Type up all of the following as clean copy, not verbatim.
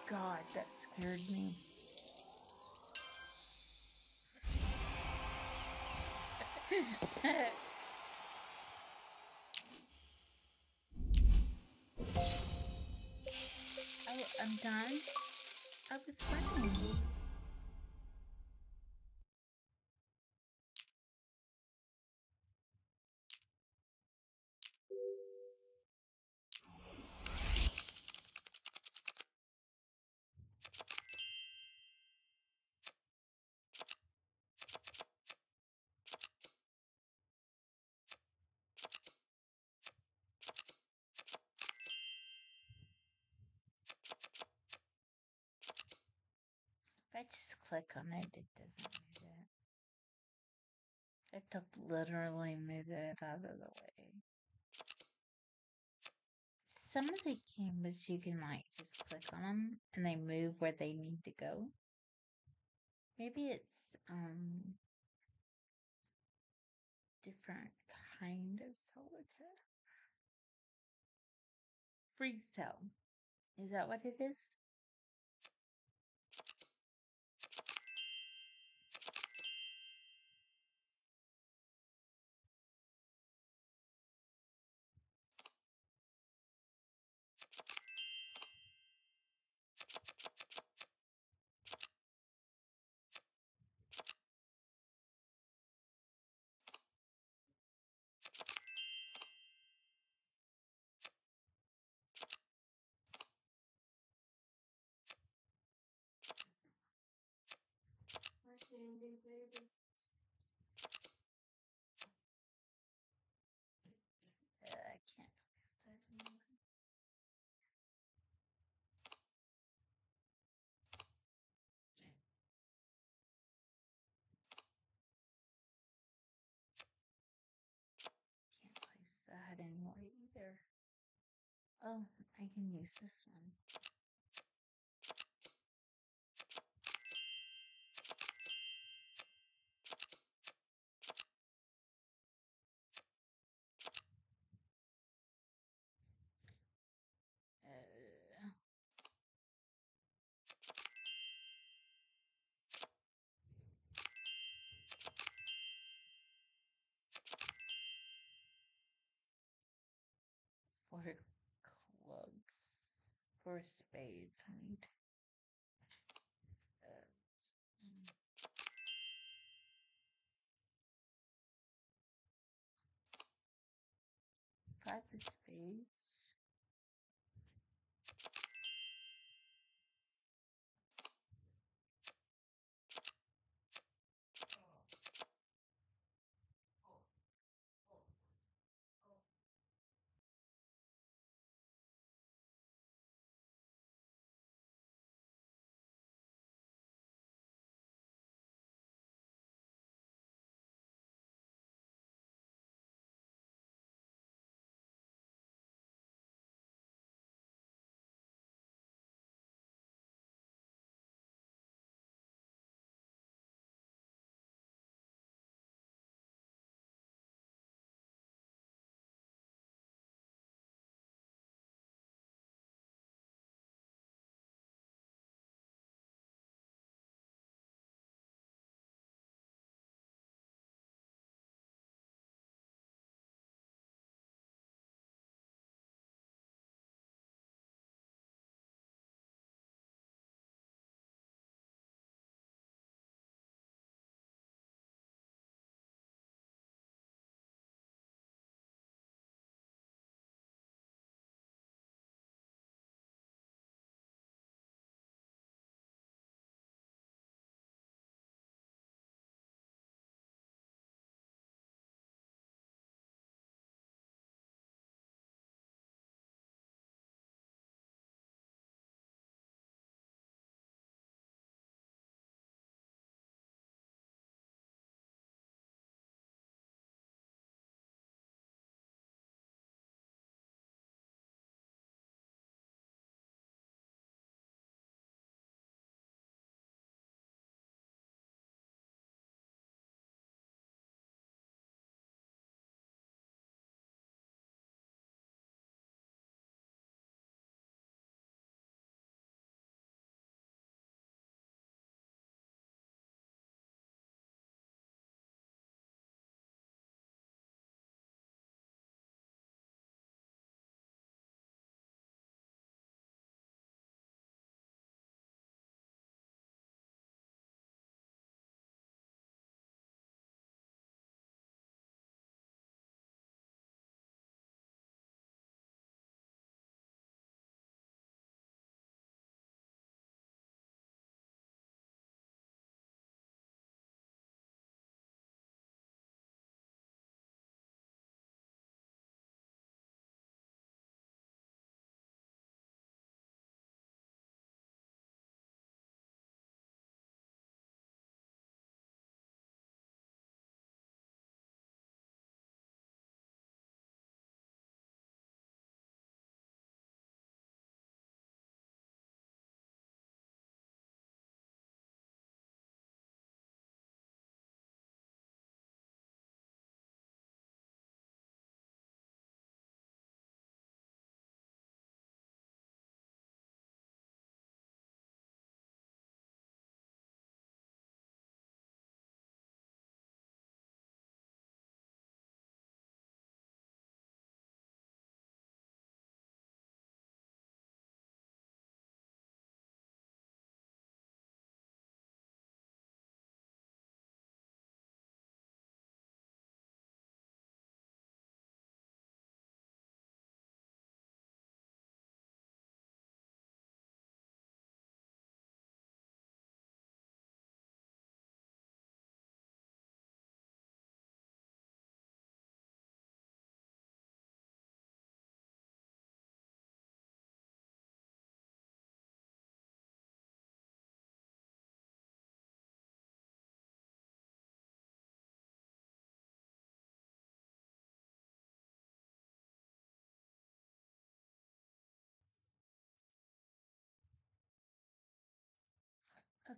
God, that scared me. Oh, I'm done? I was running. If I just click on it, it doesn't move it. I have to literally move it out of the way. Some of the cameras you can like just click on them and they move where they need to go. Maybe it's different kind of solitaire. Freeze tell. Is that what it is? I can't place that anymore. Can't place that anymore either. Oh, I can use this one. Uh, for clubs, for spades, I need. Uh, 5 of spades.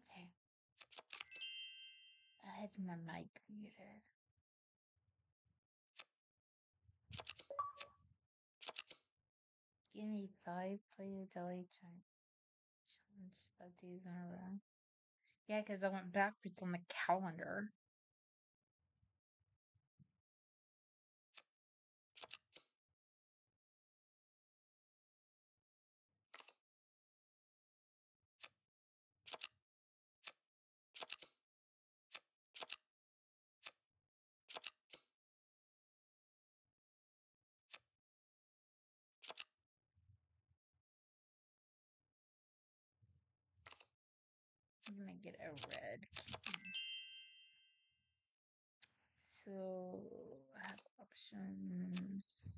Okay. I had my mic muted. Give me 5 play a delay challenge 5 days in a row. Yeah, because I went backwards on the calendar. I'm gonna get a red. So I have options.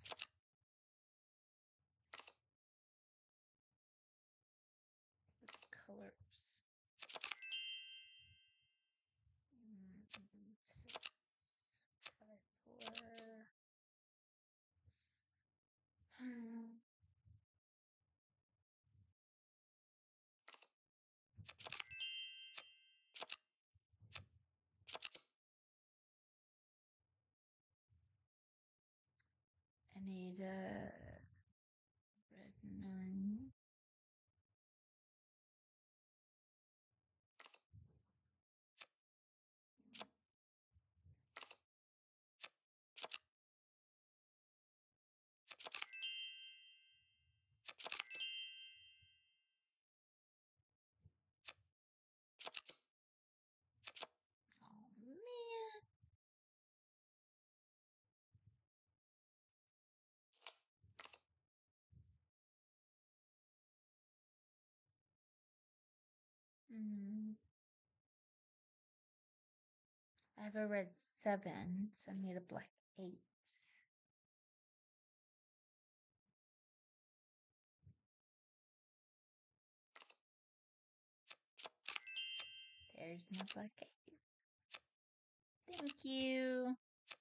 Colors. 6, 5, 4. I need a red 9. Oh man. I have a red 7, so I need a black 8. There's my black 8. Thank you.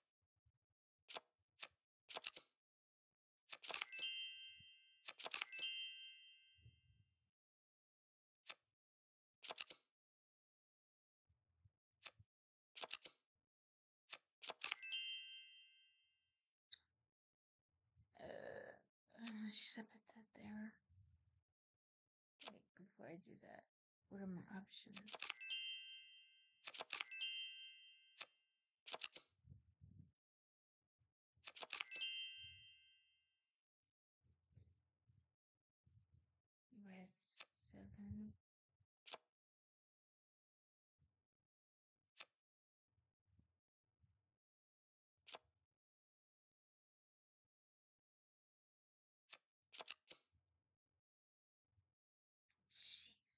Should I put that there? Wait, before I do that, what are my options? Red 7. Jeez.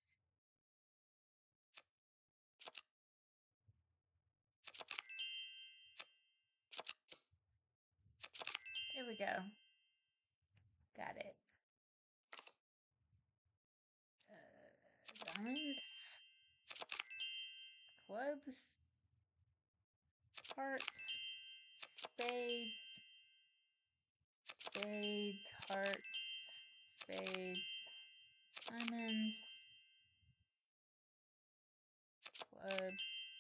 There we go. Got it. Diamonds. Clubs. Hearts. Spades. Spades. Hearts. Spades. Diamonds. Clubs.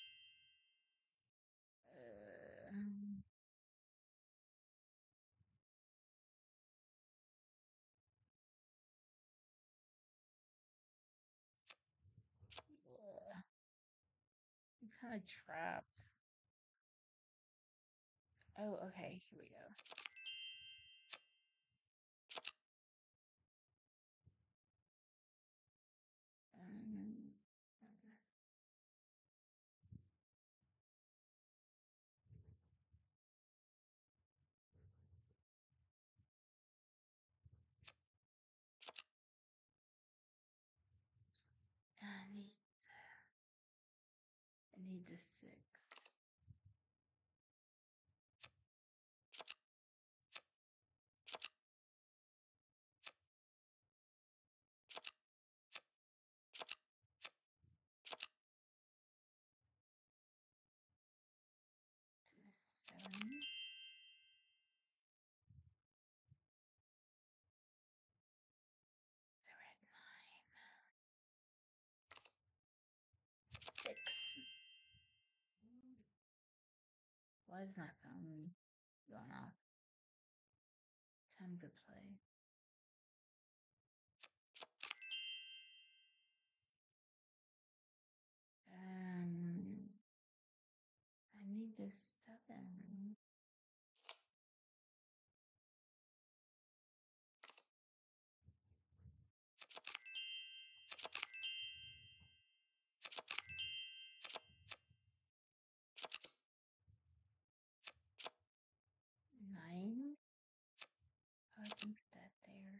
I'm kind of trapped. Oh, okay. Here we go. I need the 6. The 7. The red 9. Why is my phone going off? Time to play. I need this 7. Nine? Oh, I can put that there.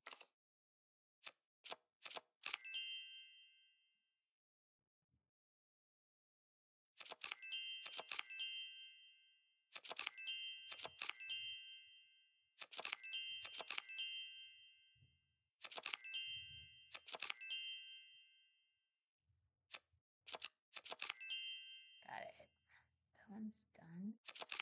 Got it. That one's done.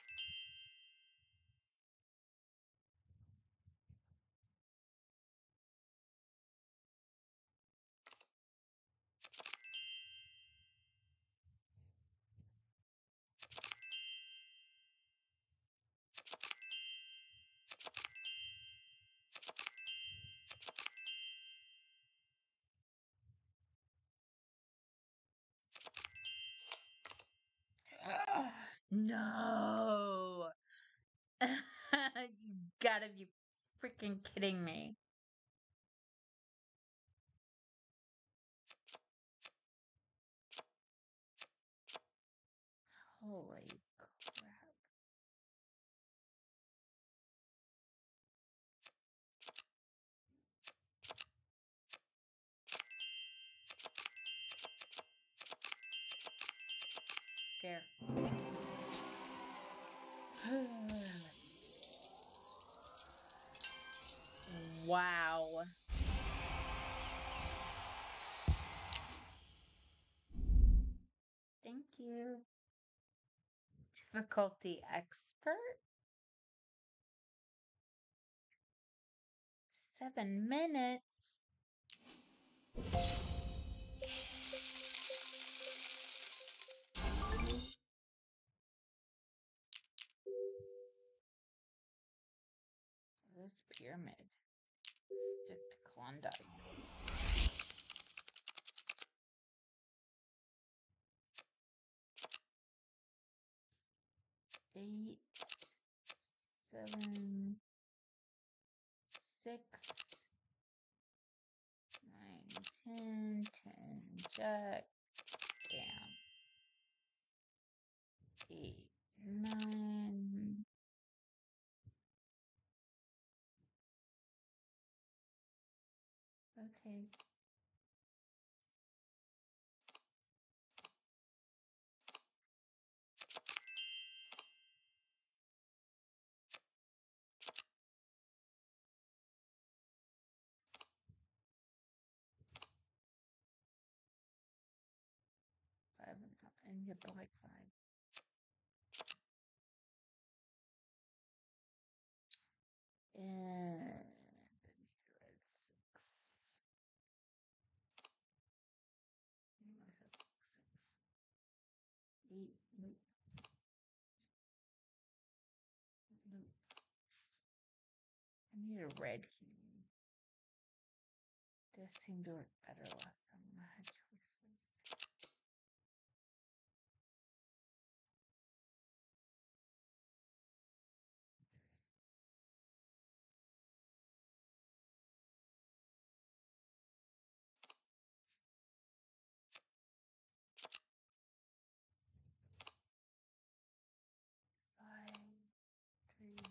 No. You gotta be freaking kidding me. Holy crap. There. Wow. Thank you. Difficulty expert? 7 minutes. This pyramid. Stick to Klondike. Eight, 7, 6, 9, 10, 10, jack, damn. 8, 9. Okay. Five and hit the like 5. And red 6. I said 6. 8. Nope. Nope. I need a red key. This seemed to work better last time when I had choices. Five, 3.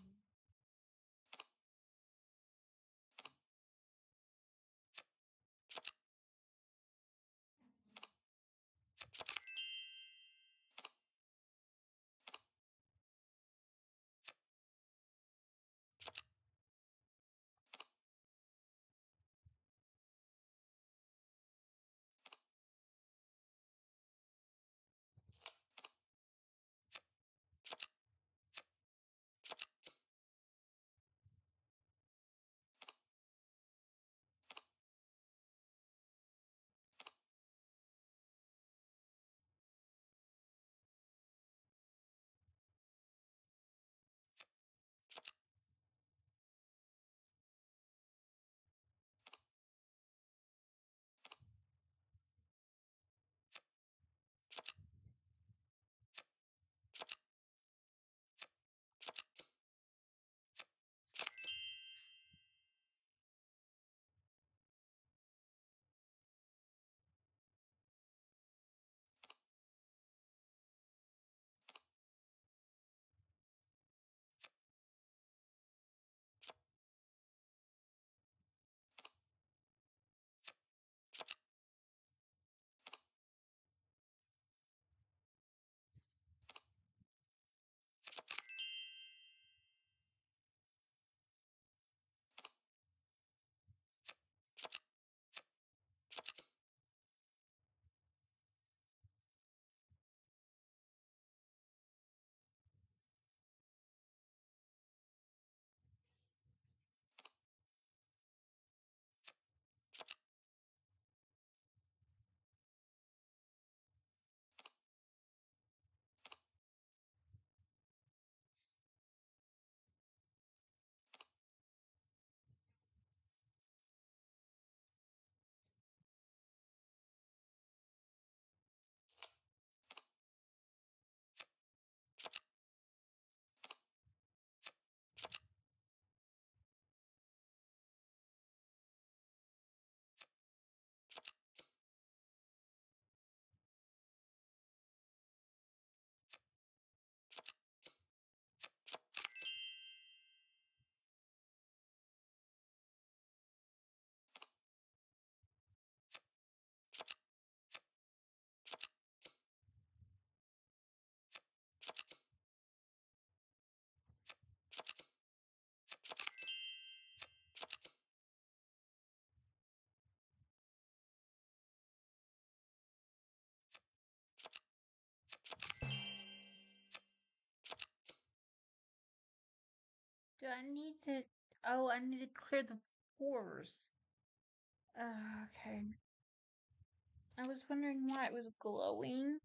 I need to... Oh, I need to clear the floors. Okay. I was wondering why it was glowing.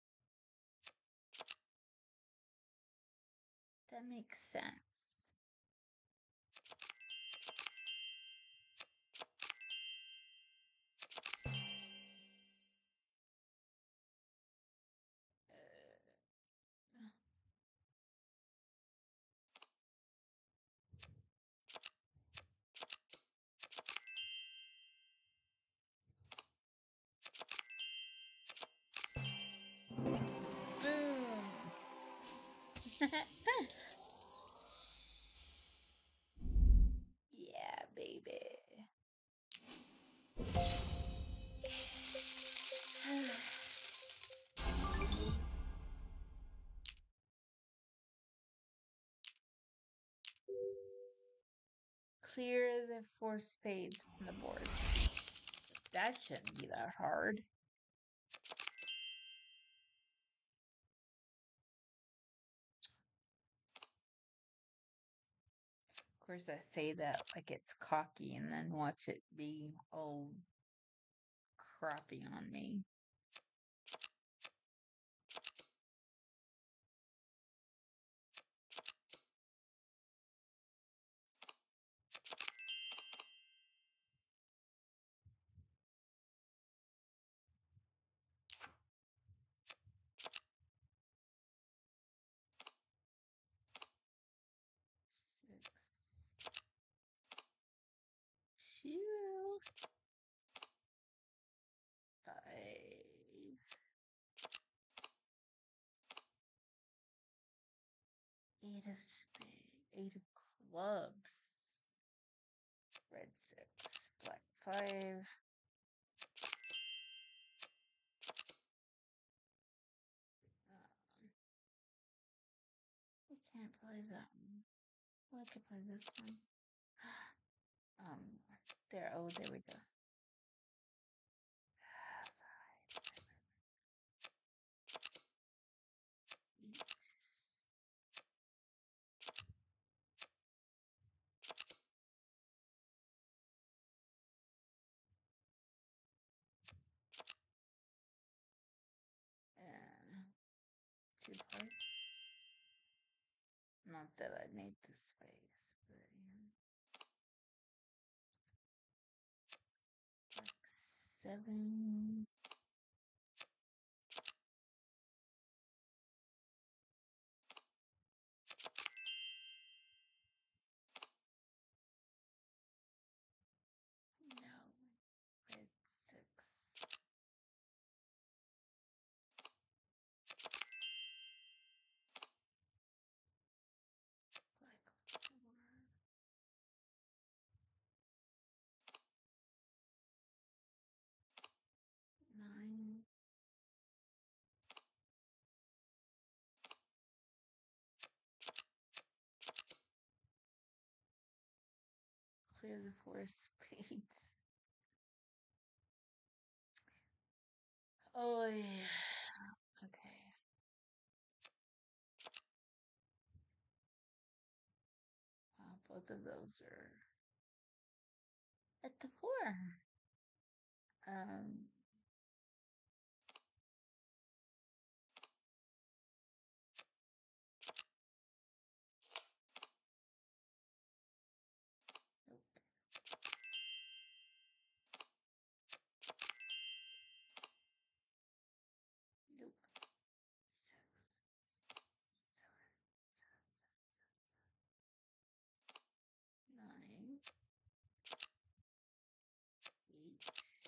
That makes sense. Boom! Yeah, baby. Clear the 4 spades from the board. That shouldn't be that hard. Of course, I say that like it's cocky and then watch it be all crappy on me. Six. Two. 5. 8 of spades. 8 of clubs. Red 6. Black 5. I can't play that one. Well, I could play this one. There. Oh, there we go. 5. 8. And 2 parts. Not that I made the space, but yeah. Like 7. No. Red 6. Black 4. 9. Clear the 4 spades. Oh, yeah. Okay. Both of those are at the floor. Um, nope. Nope. 6, 9, 8,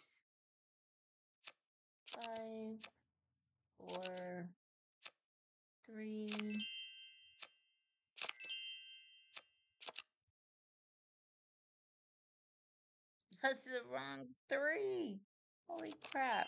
5, 4, 3. That's the wrong 3. Holy crap.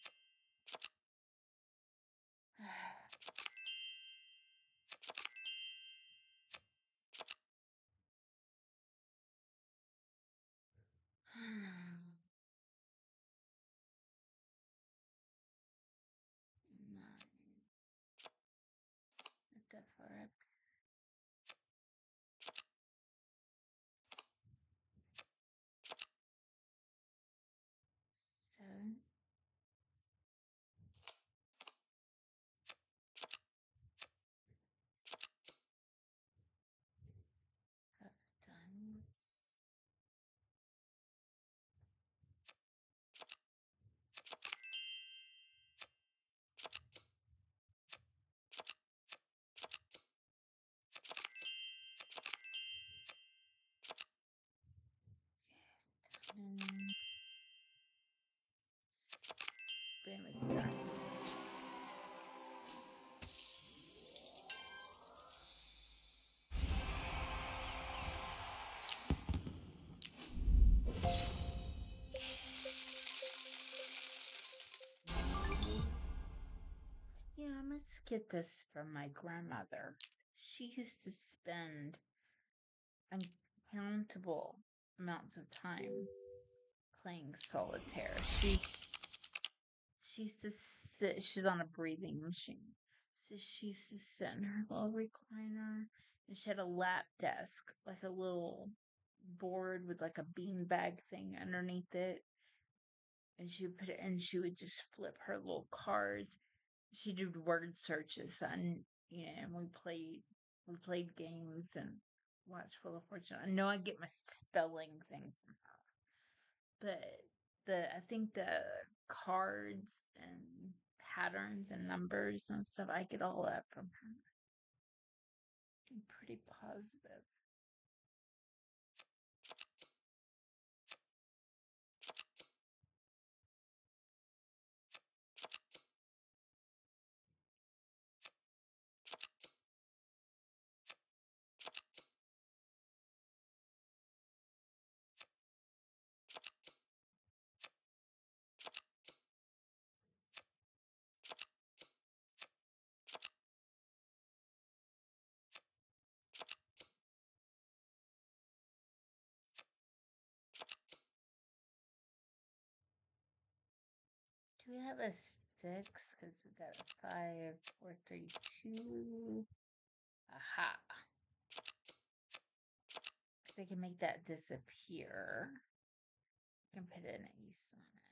Nine. Not that far up. get this from my grandmother. She used to spend uncountable amounts of time playing solitaire. She used to sit, she's on a breathing machine. So she used to sit in her little recliner, and she had a lap desk, like a little board with like a beanbag thing underneath it. And she would put it and she would just flip her little cards. She did word searches and and we played games and watched Wheel of Fortune. I know I get my spelling thing from her. But I think the cards and patterns and numbers and stuff, I get all that from her. I'm pretty positive. Do we have a 6? Because we got a 5, 4, 3, 2. Aha. Because I can make that disappear. I can put an ace on it.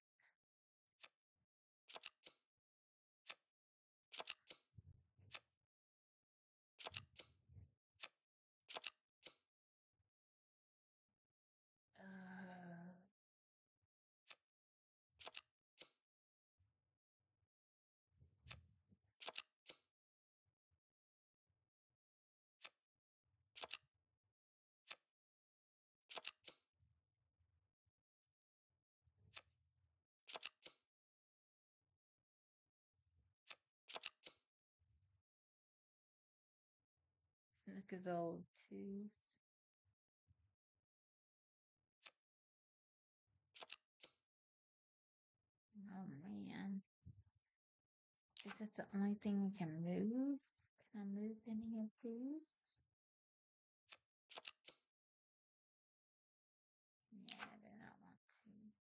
Look at those 2s. Oh man. Is this the only thing we can move? Can I move any of these? Yeah, I do not want to.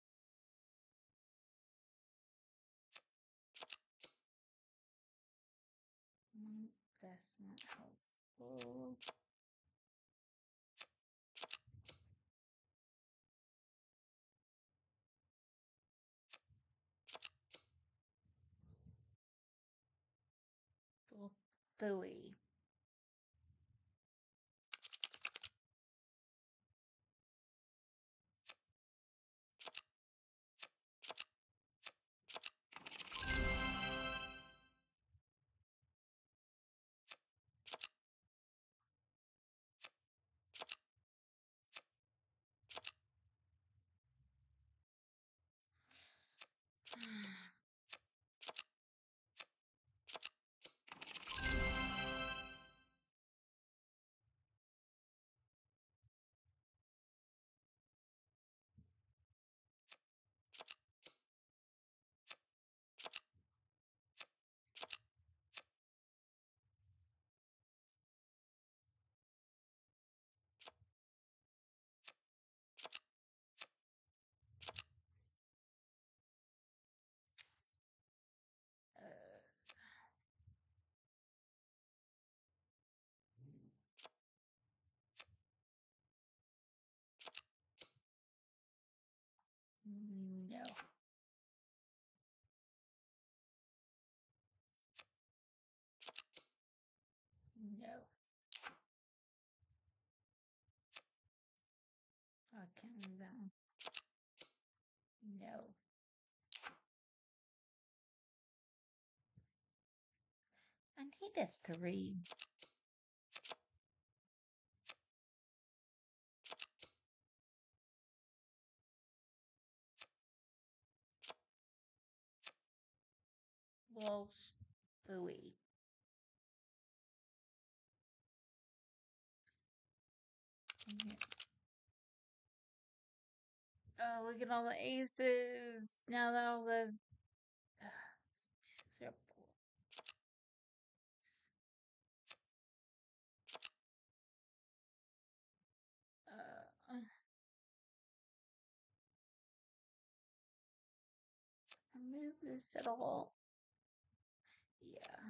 That's not helpful. Philly. No. No. Okay, then. No. I need a 3. Well, Philly. Oh, look at all the aces. Now that all the move this at all? Yeah.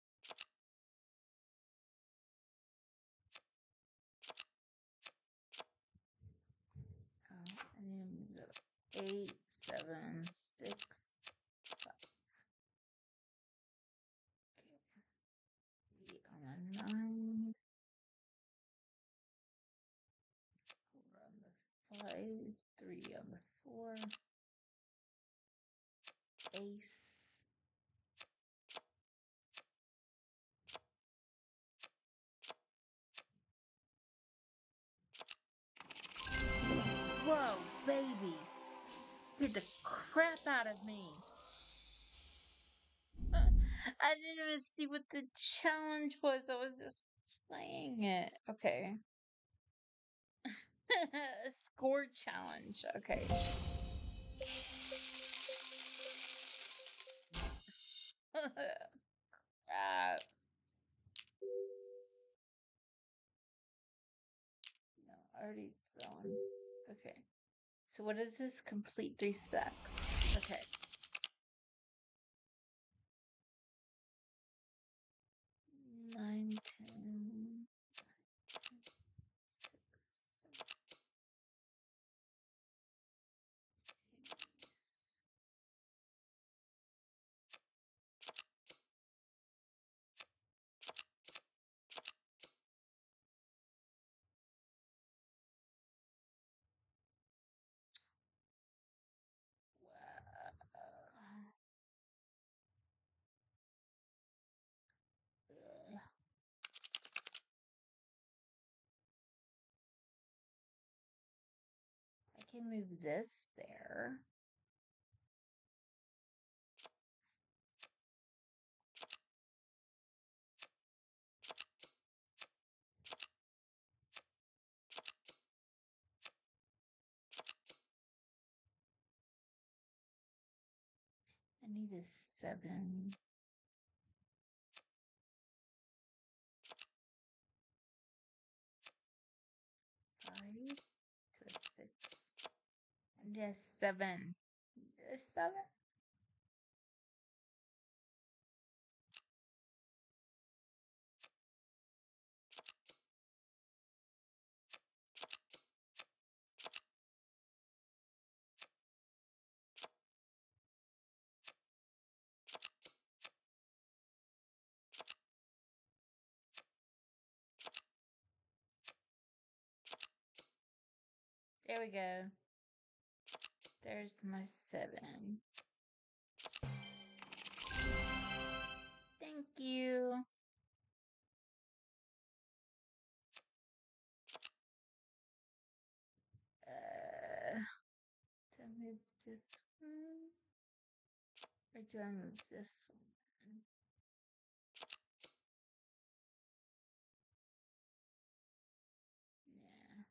I need to move it 8, 7, 6, 5. Okay. 8 on the 9. 4 on the 5. 3 on the 4. Ace. Whoa, baby! Scared the crap out of me. I didn't even see what the challenge was. I was just playing it. Okay. Score challenge. Okay. Crap. No, already zone. Okay. So what is this? Complete 3 sets. Okay. Nine, 10, 6, 7. Ugh. I can move this there. I need a 7. 5 to a 6. I need a 7. A 7? There we go. There's my 7. Thank you. Do I move this one? Or do I move this one? Yeah.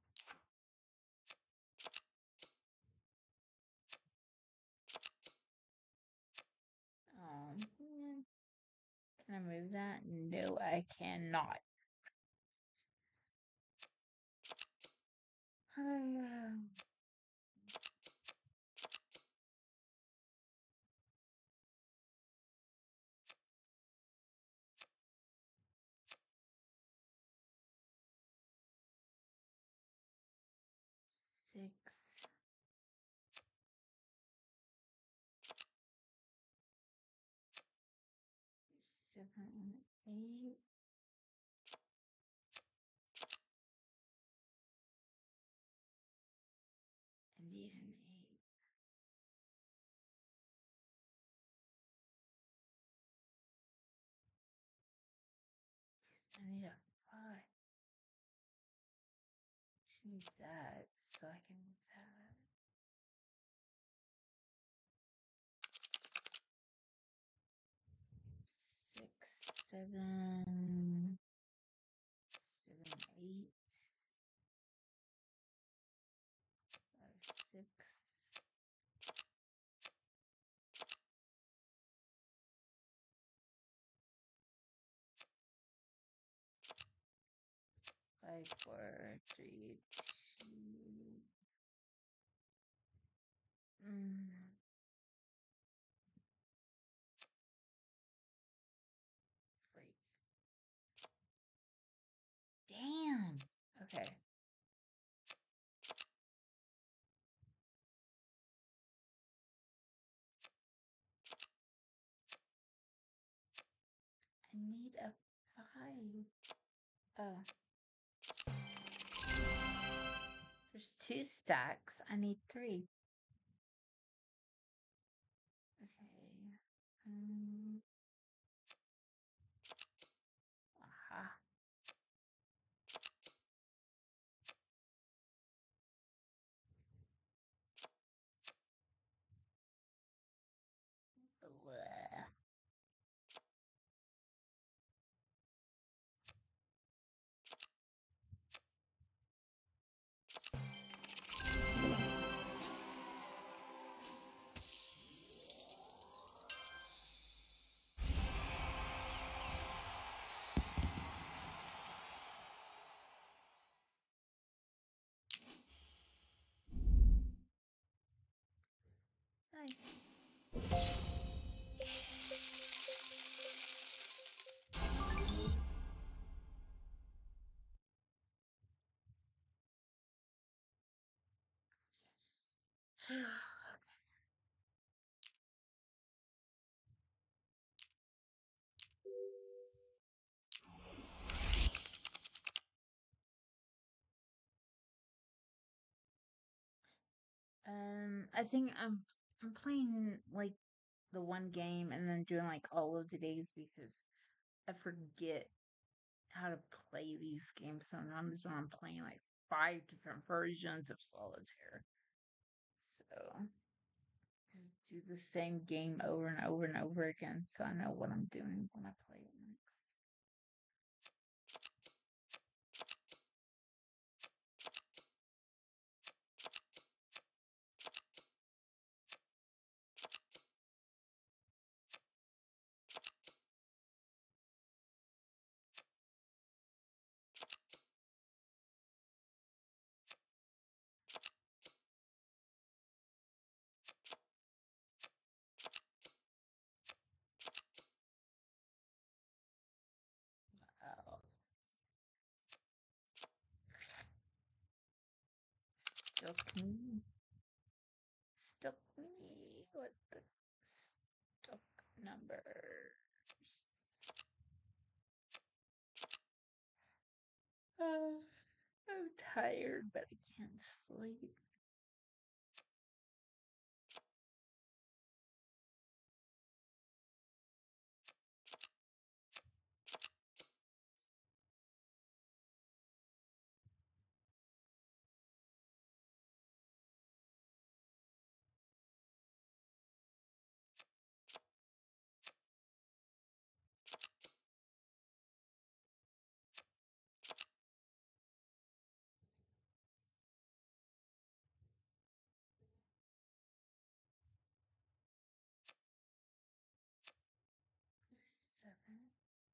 Can I move that? No, I cannot. 6, 7, 8. I need an 8. I need a 5. Move that so I can move that. 6, 7, 7, 8. 5, 6. 5, 4, 3, 2. need a 5. Oh. There's 2 stacks. I need 3. Okay. Aha. Bleh. Nice. I think I'm playing like the one game and then doing like all of the days because I forget how to play these games sometimes when I'm playing like 5 different versions of Solitaire. So just do the same game over and over and over again so I know what I'm doing when I play it next. Oh. Stuck me. Stuck me with the stuck numbers. I'm tired, but I can't sleep. Seven.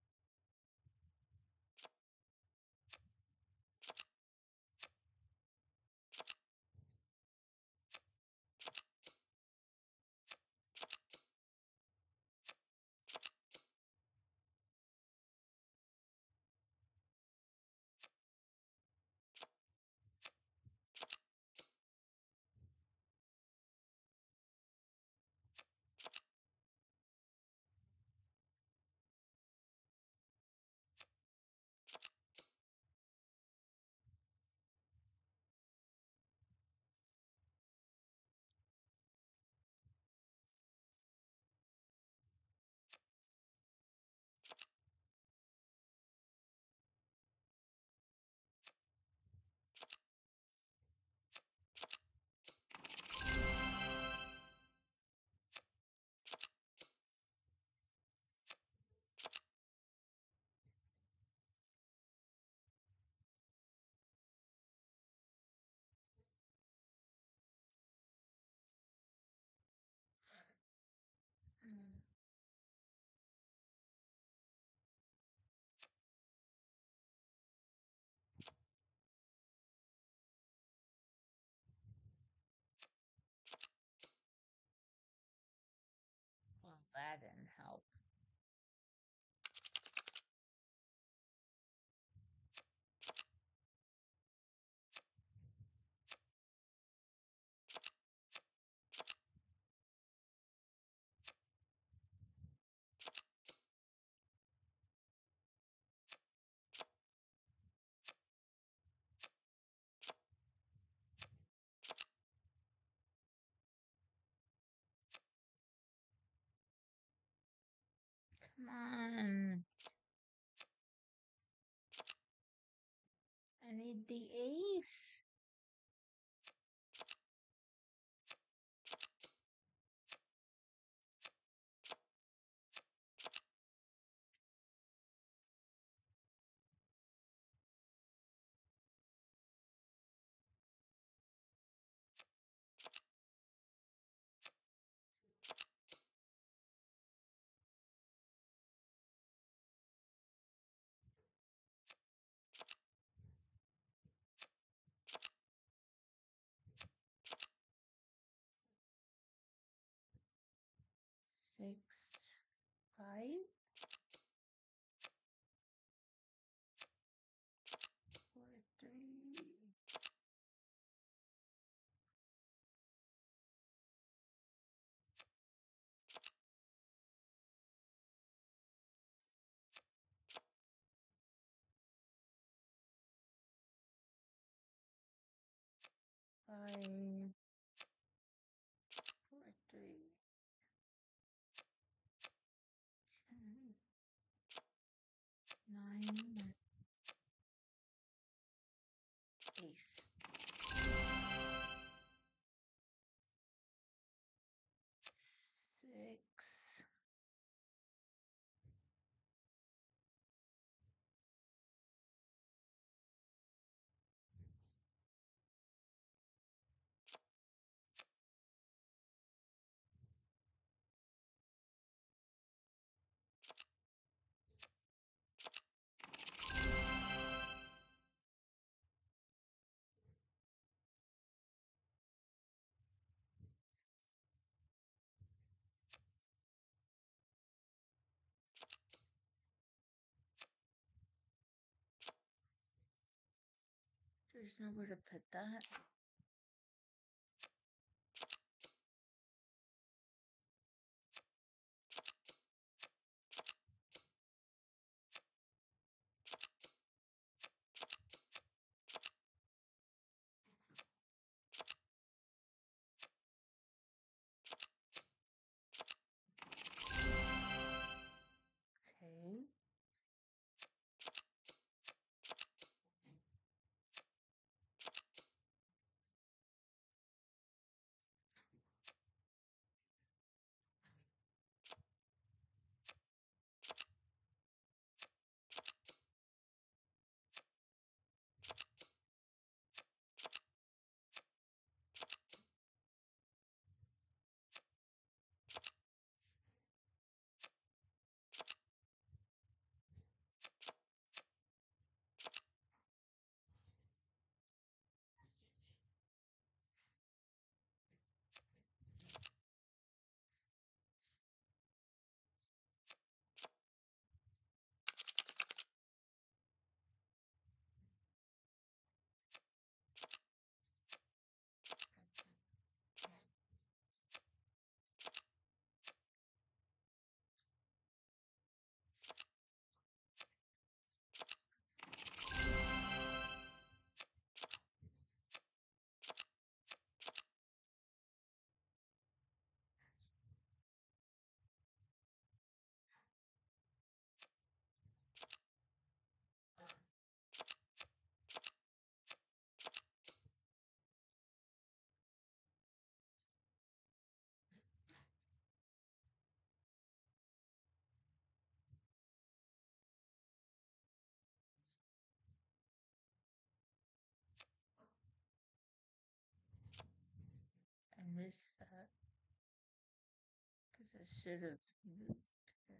Mm. Well, that didn't help. Come on. I need the ace. Six, 5, 4, 3. Five, 4, 3, 10, 9, ace. Six, there's nowhere to put that. Okay. I missed that because I should have moved it.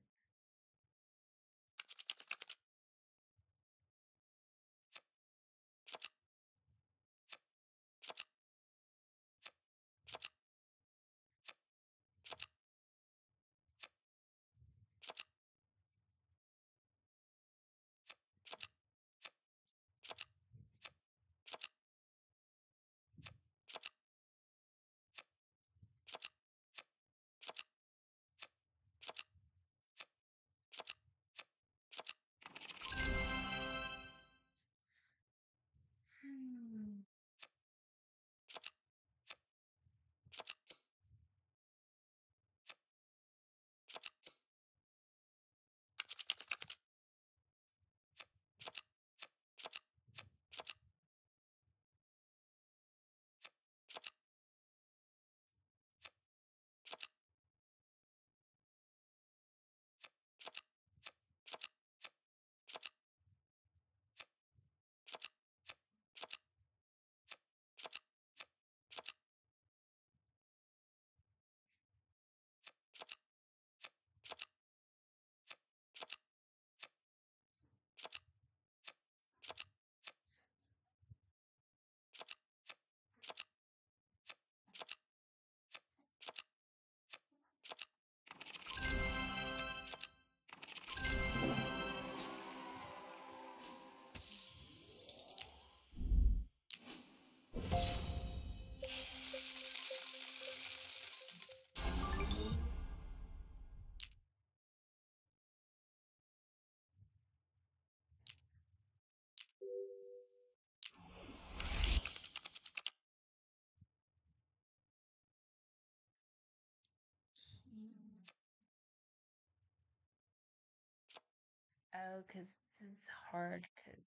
Oh, because this is hard because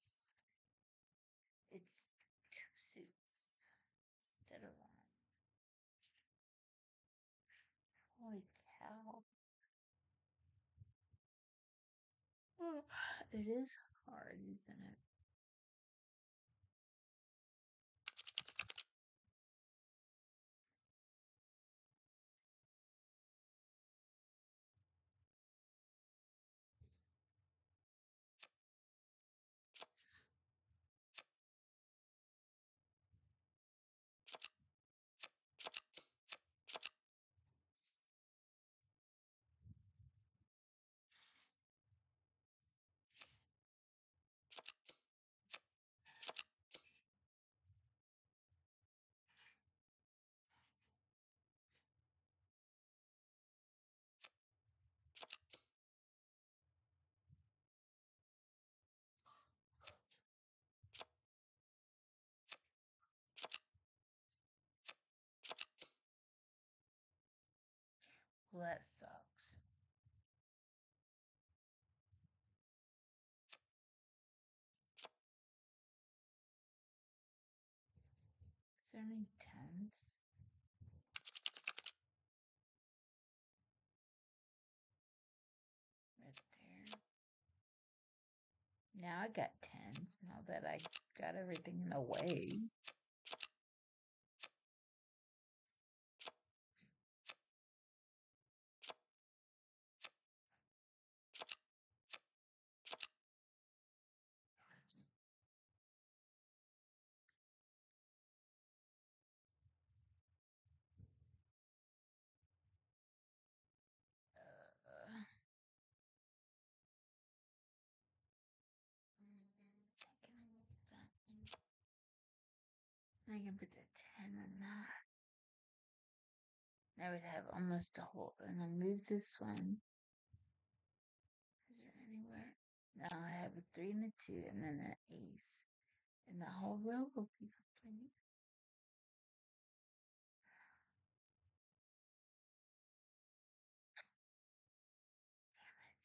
it's two suits instead of one. Holy cow. It is hard, isn't it? Well, that sucks. Is there any tens? Right there. Now I got tens, now that I got everything in the way. Uh, can I move that one? I can put the 10 on that. I would have almost a whole, and then move this one. Is there anywhere? No, I have a 3 and a 2, and then an ace. And the whole row will be complete. Damn it.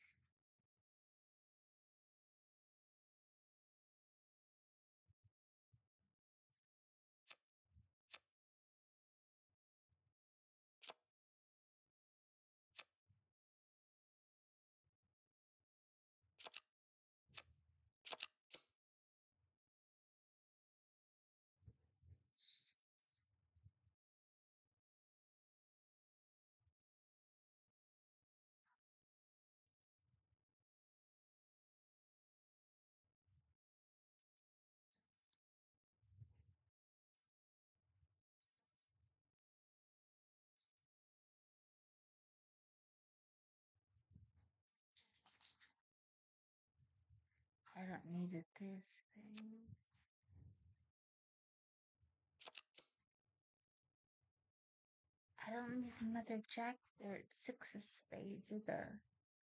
I don't need a third spade. I don't need another jack or 6 of spades either.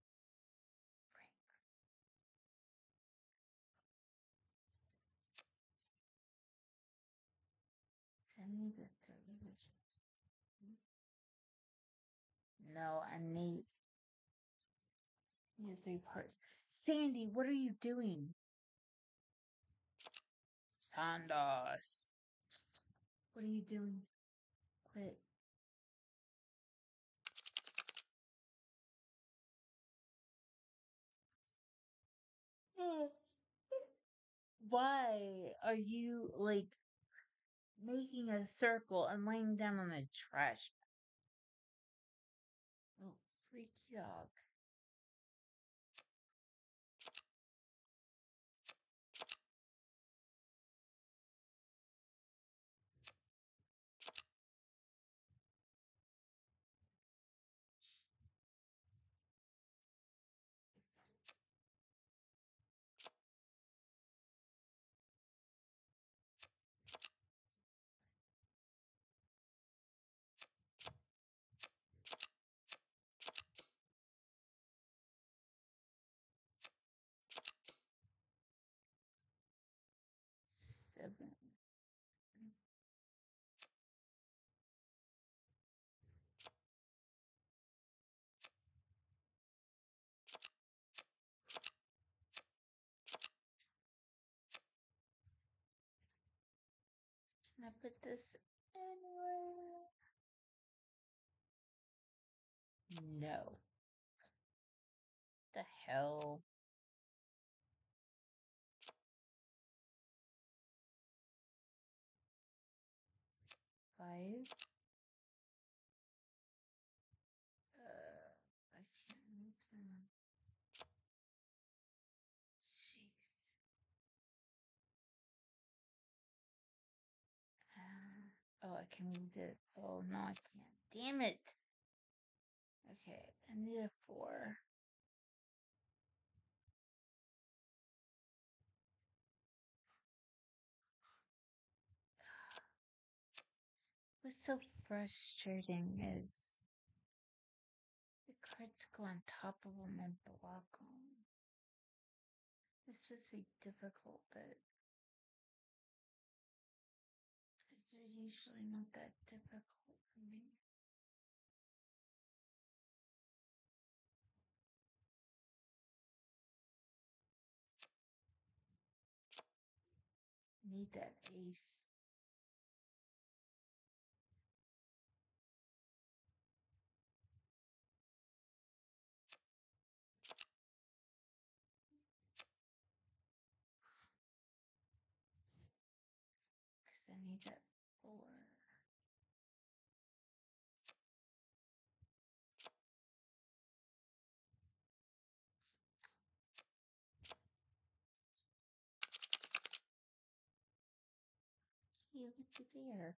So I need the 3. No, I need 3 parts. Sandy, what are you doing? Sandos. What are you doing? Quit. Why are you like making a circle and laying down on the trash? Oh, freaky dog. put this anywhere? No. The hell? Five? I can't move them. Jeez. Oh, I can move this. Oh, no, I can't. Damn it. Okay, I need a 4. What's so frustrating is the cards go on top of them and block them. It's supposed to be difficult, but they're usually not that difficult for me. Need that ace. Because I need that 4. Hey, look at there.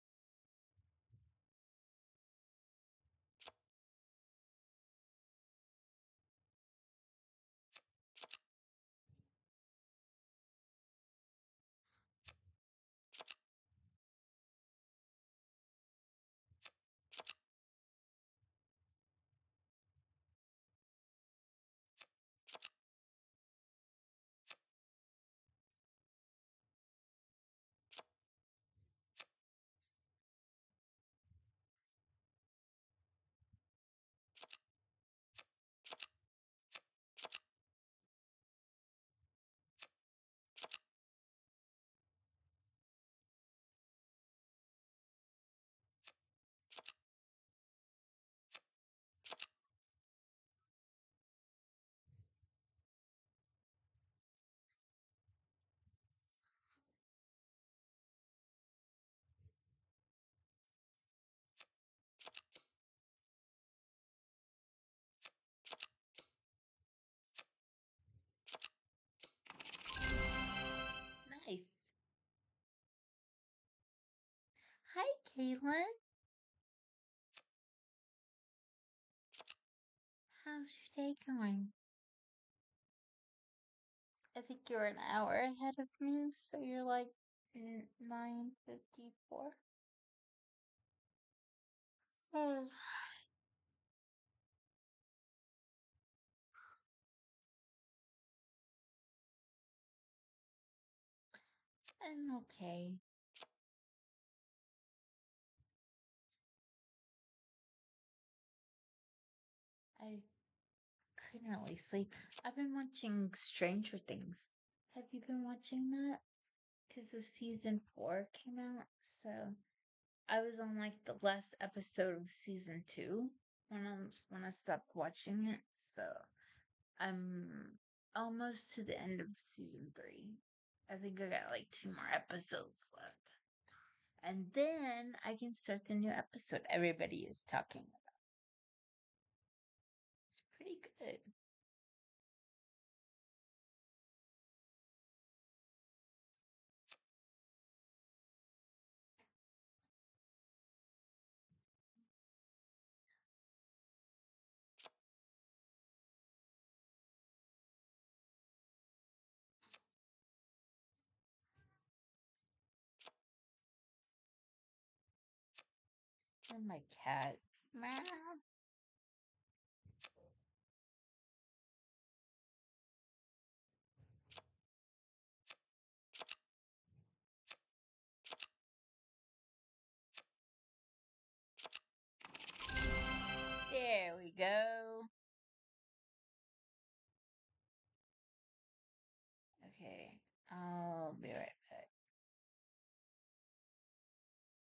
Nice. Hi, Caitlin. How's your day going? I think you're an hour ahead of me, so you're like 9:54. Oh, I'm okay. I couldn't really sleep. I've been watching Stranger Things. Have you been watching that? Because the season 4 came out, so I was on like the last episode of season 2 when I stopped watching it. So I'm almost to the end of season 3. I think I got like 2 more episodes left. And then I can start the new episode everybody is talking about. It's pretty good. And my cat. Meow. There we go. Okay, I'll be right back.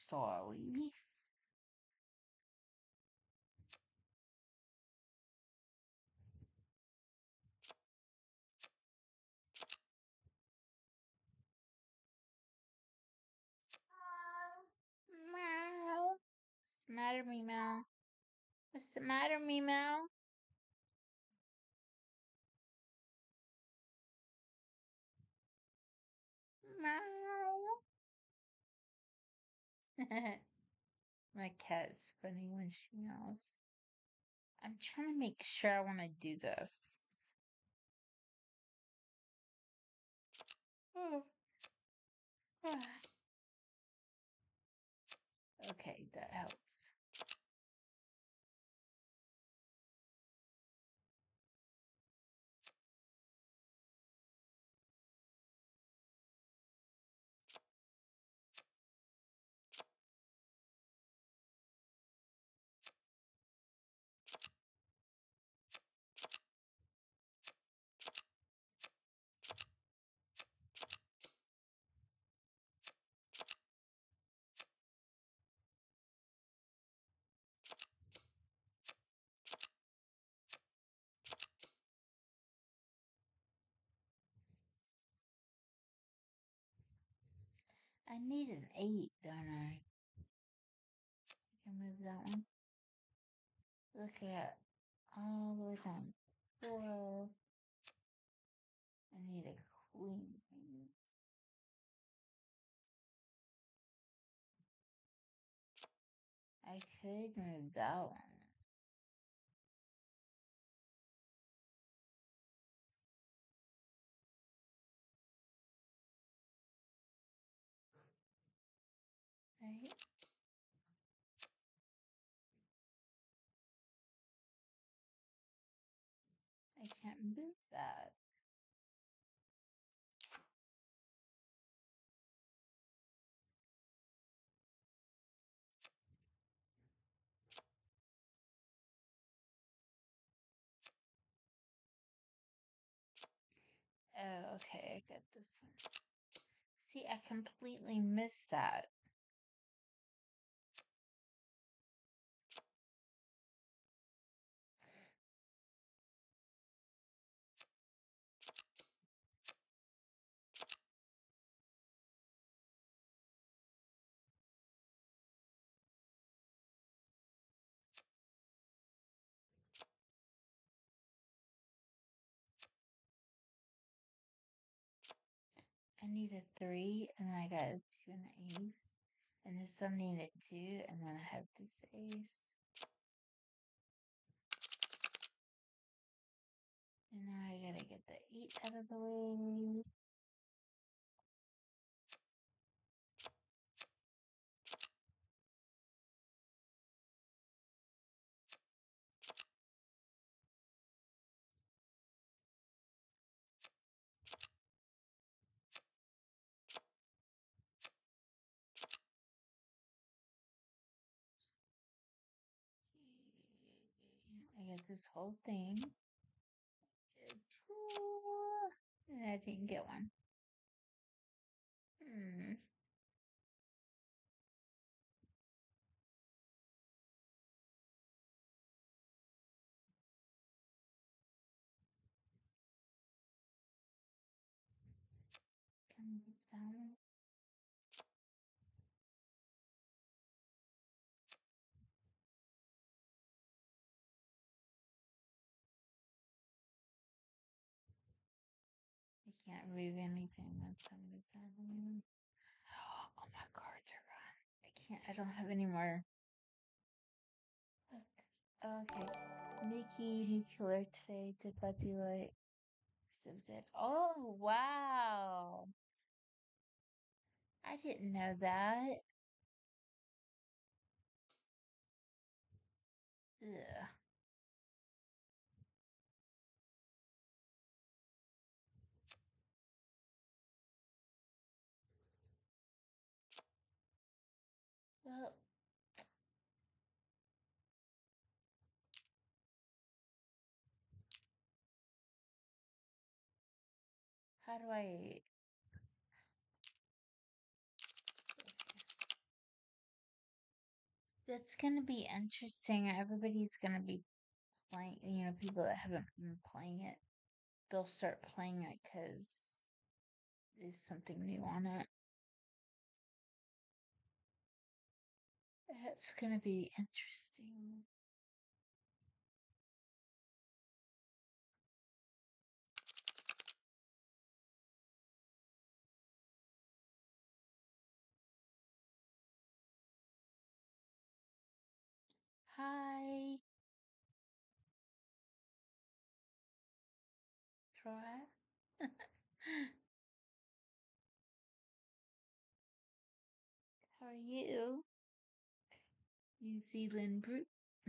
sorry. Meow. What's the matter, Meow? What's the matter, Meow? Meow. My cat is funny when she meows. I'm trying to make sure I want to do this. Okay, that helps. I need an 8, don't I? I can move that one. Look at all the way down. 4. I need a queen. I could move that one. Right? I can't move that. Oh, okay, I got this one. See, I completely missed that. I need a 3, and then I got a 2 and an ace. And this one needed 2, and then I have this ace. And now I gotta get the 8 out of the way. I get this whole thing. Get 2. And I didn't get one. Can I get that one? I can't move anything once I move that one. Oh, my cards are gone. I can't, I don't have any more. What? Okay. Nikki, nuclear today, Tepati light. It. Oh, wow. I didn't know that. Ugh. Well, how do I That's gonna be interesting. Everybody's gonna be playing, people that haven't been playing it, they'll start playing it because there's something new on it. It's gonna be interesting. Hi, Troy. How are you? New Zealand brute.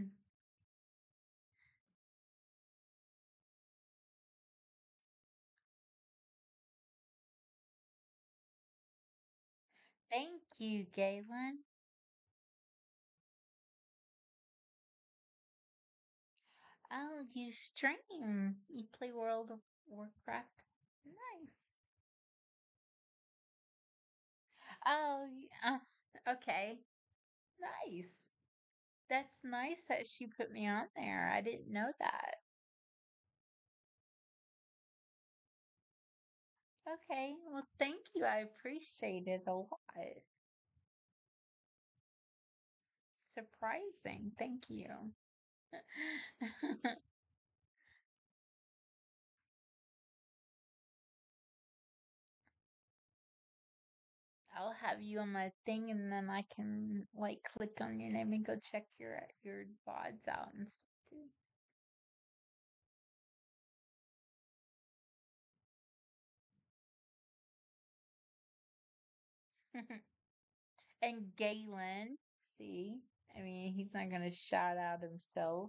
Thank you, Galen. Oh, you stream. You play World of Warcraft. Nice. Oh, okay. Nice. That's nice that she put me on there. I didn't know that. Okay. Well, thank you. I appreciate it a lot. Surprising. Thank you. I'll have you on my thing and then I can like click on your name and go check your VODs out and stuff too. And Galen, see, I mean, he's not gonna shout out himself.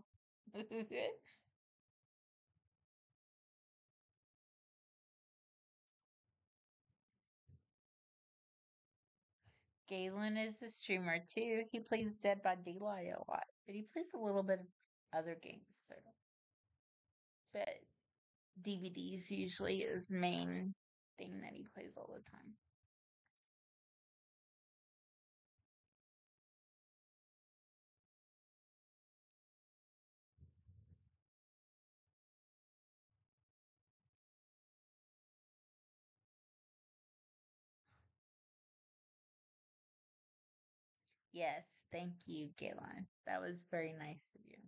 Galen is a streamer too. He plays Dead by Daylight a lot, but he plays a little bit of other games too. But DVDs usually his main thing that he plays all the time. Yes, thank you, Galen. That was very nice of you.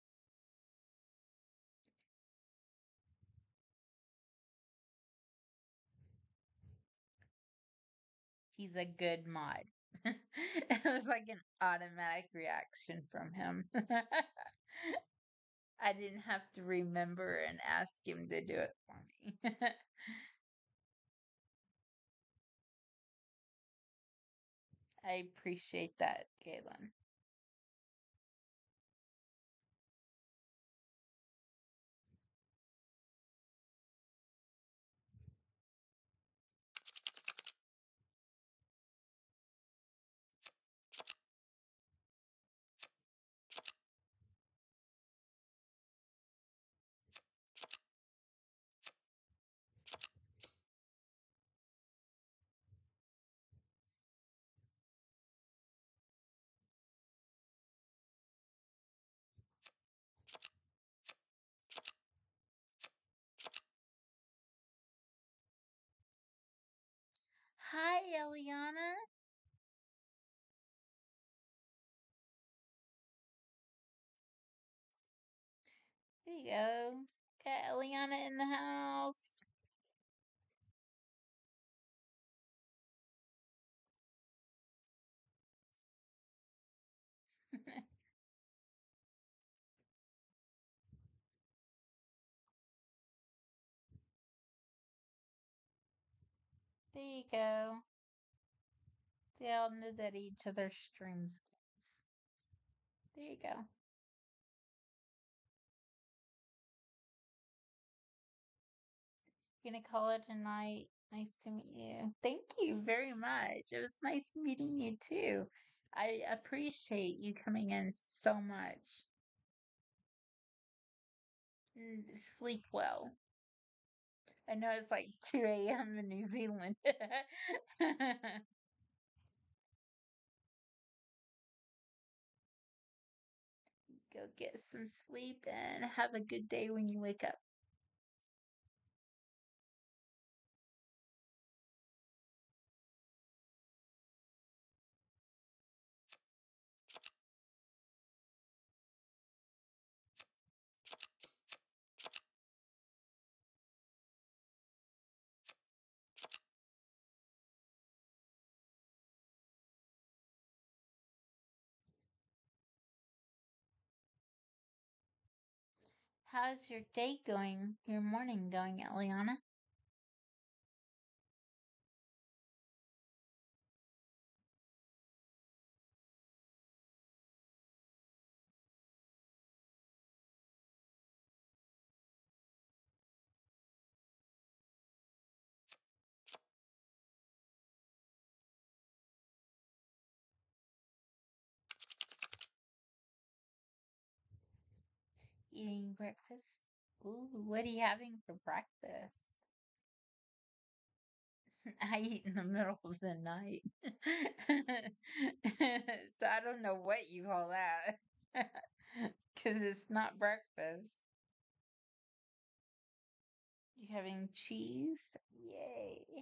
He's a good mod. It was like an automatic reaction from him. I didn't have to remember and ask him to do it for me. I appreciate that, Galen. Hi, Eliana. There you go. Got Eliana in the house. There you go. They all know that each other streams games. There you go. Gonna call it a night. Nice to meet you. Thank you very much. It was nice meeting you too. I appreciate you coming in so much. Sleep well. I know it's like 2 a.m. in New Zealand. Go get some sleep and have a good day when you wake up. How's your day going? Your morning going, Eliana? Eating breakfast? Ooh, what are you having for breakfast? I eat in the middle of the night. So I don't know what you call that. Because it's not breakfast. You having cheese? Yay.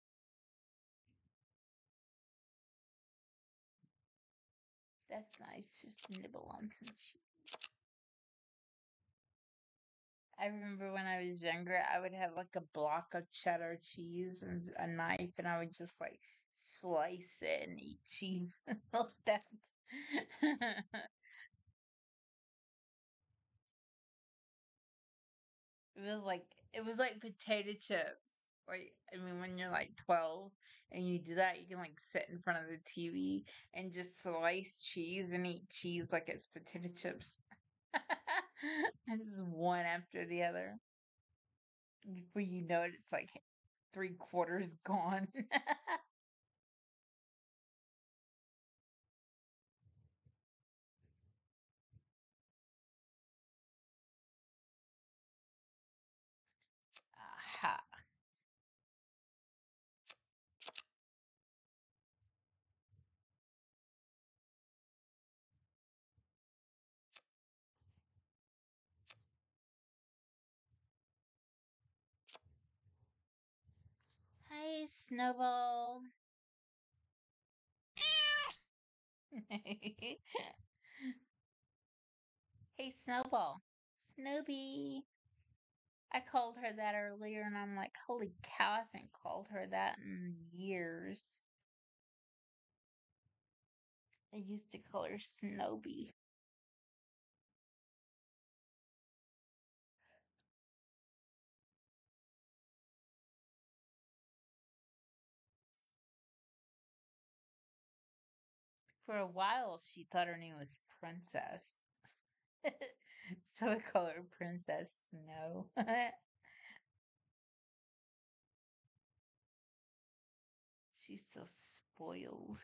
That's nice. Just nibble on some cheese. I remember when I was younger, I would have like a block of cheddar cheese and a knife, and I would just like slice it and eat cheese like that. It was like potato chips. Like I mean, when you're like 12 and you do that, you can like sit in front of the TV and just slice cheese and eat cheese like it's potato chips. And just one after the other. Before you know it, it's like three quarters gone. Aha. Hi, Snowball. Hey, Snowball. Snoopy. I called her that earlier and I'm like, holy cow, I haven't called her that in years. I used to call her Snowy. For a while, she thought her name was Princess. So I call her Princess Snow. She's so spoiled.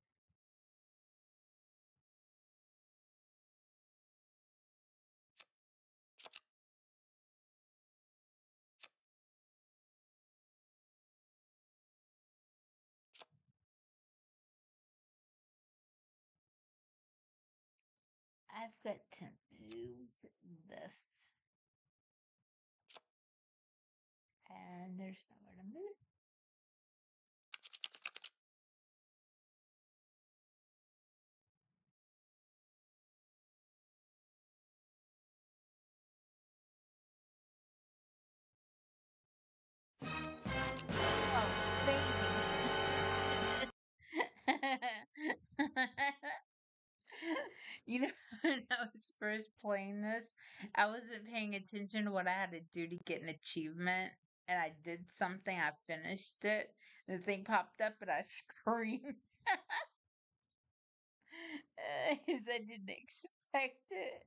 I've got to move this. And there's nowhere to move. Oh, baby. You know, when I was first playing this, I wasn't paying attention to what I had to do to get an achievement. And I did something, I finished it. The thing popped up, and I screamed. Because I didn't expect it.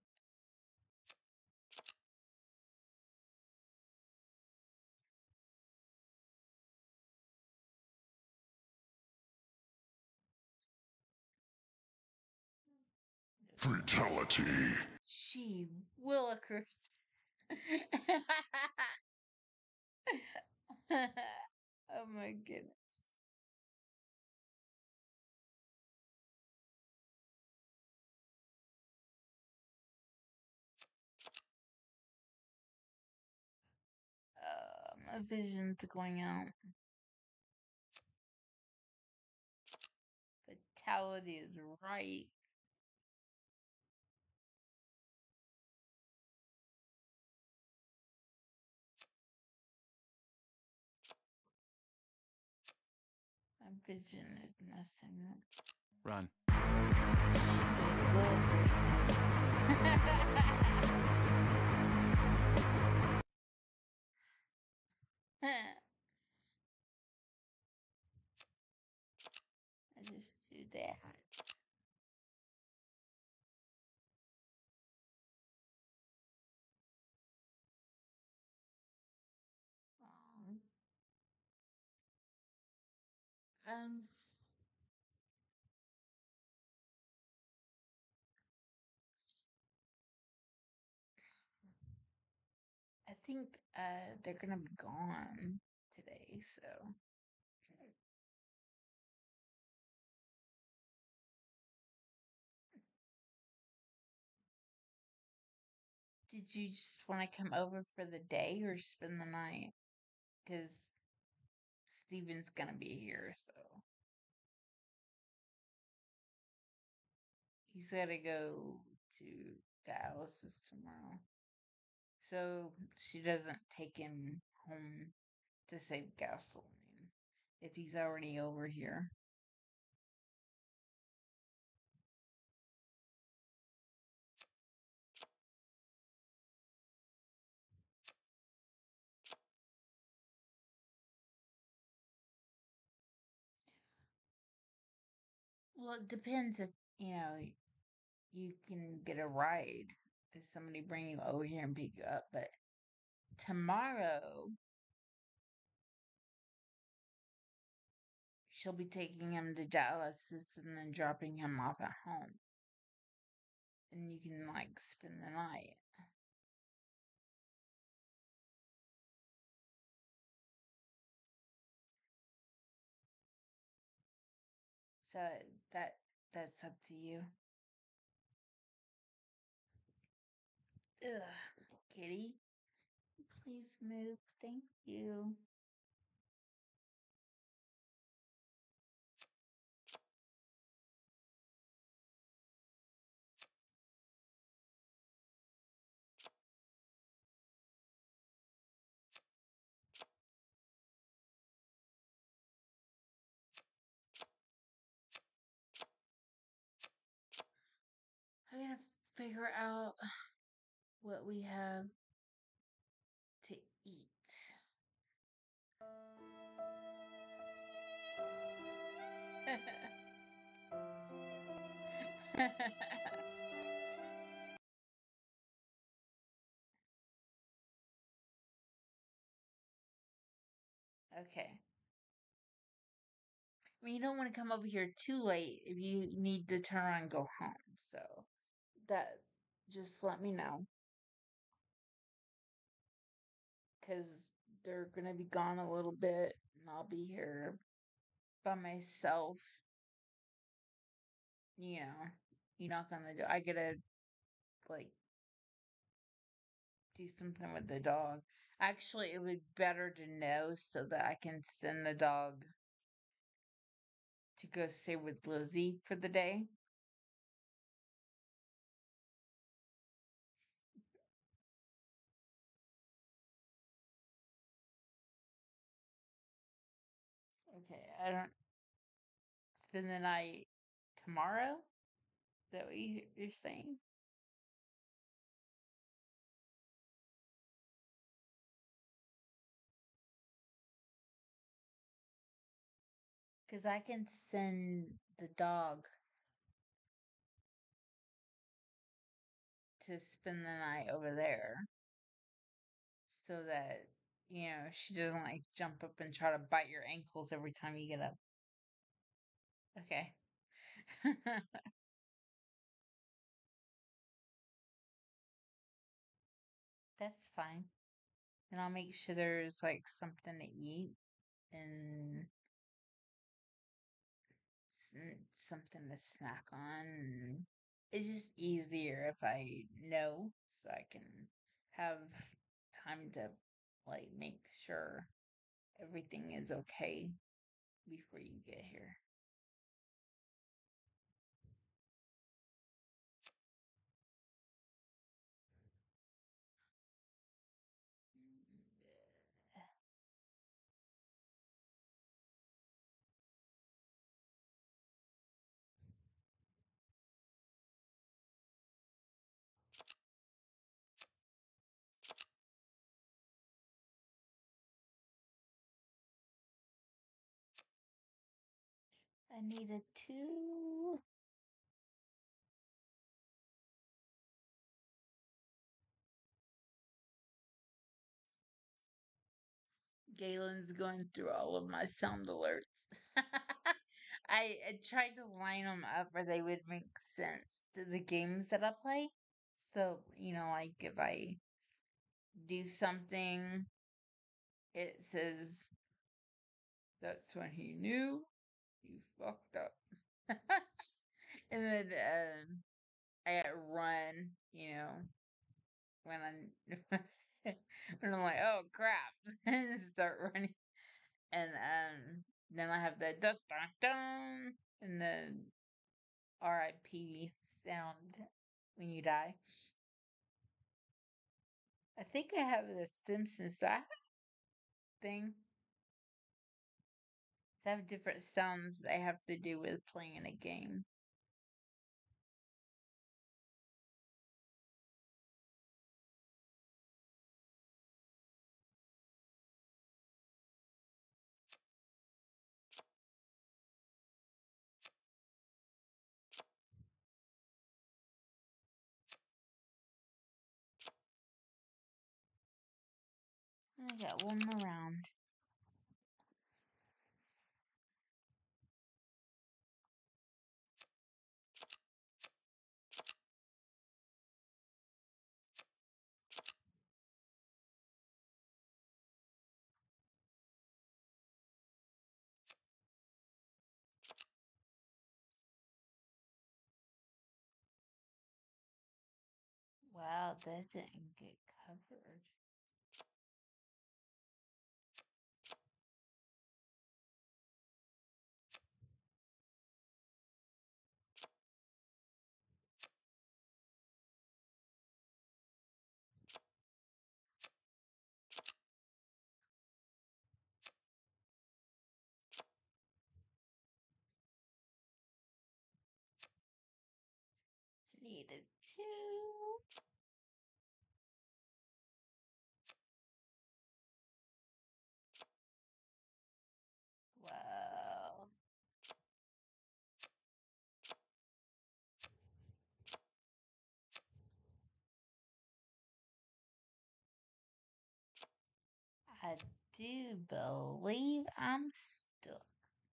Fatality. Gee willikers. Oh my goodness. A vision's going out. Fatality is right. A vision is missing. Run. I just do that. Um, I think they're gonna be gone today, so did you just want to come over for the day or spend the night? Because Steven's gonna be here, so he's gotta go to dialysis tomorrow. So she doesn't take him home to save gasoline if he's already over here. Well, it depends if, you can get a ride. If somebody bring you over here and pick you up. But tomorrow, she'll be taking him to dialysis and then dropping him off at home. And you can, like, spend the night. So that that's up to you. Ugh, kitty. Please move. Thank you. I gotta figure out what we have to eat. Okay. I mean, you don't want to come over here too late if you need to turn around and go home. So that just let me know because they're gonna be gone a little bit, and I'll be here by myself. You know, you knock on the door. I gotta like do something with the dog. Actually, it would be better to know so that I can send the dog to go stay with Lizzie for the day. Okay, I don't spend the night tomorrow. Is that what you're saying? Because I can send the dog to spend the night over there so that, she doesn't like jump up and try to bite your ankles every time you get up. Okay. That's fine. And I'll make sure there's like something to eat and something to snack on. It's just easier if I know so I can have time to like make sure everything is okay before you get here. I needed two. Galen's going through all of my sound alerts. I tried to line them up where they would make sense to the games that I play. So, like if I do something, it says that's when he knew you fucked up. And then I run, when I'm when I'm like, oh crap, and start running. And then I have the dun dun dun and the RIP sound when you die. I think I have the Simpsons thing. I have different sounds I have to do with playing a game. I got one more round. Wow, that didn't get covered. Needed two. Wow. I do believe I'm stuck.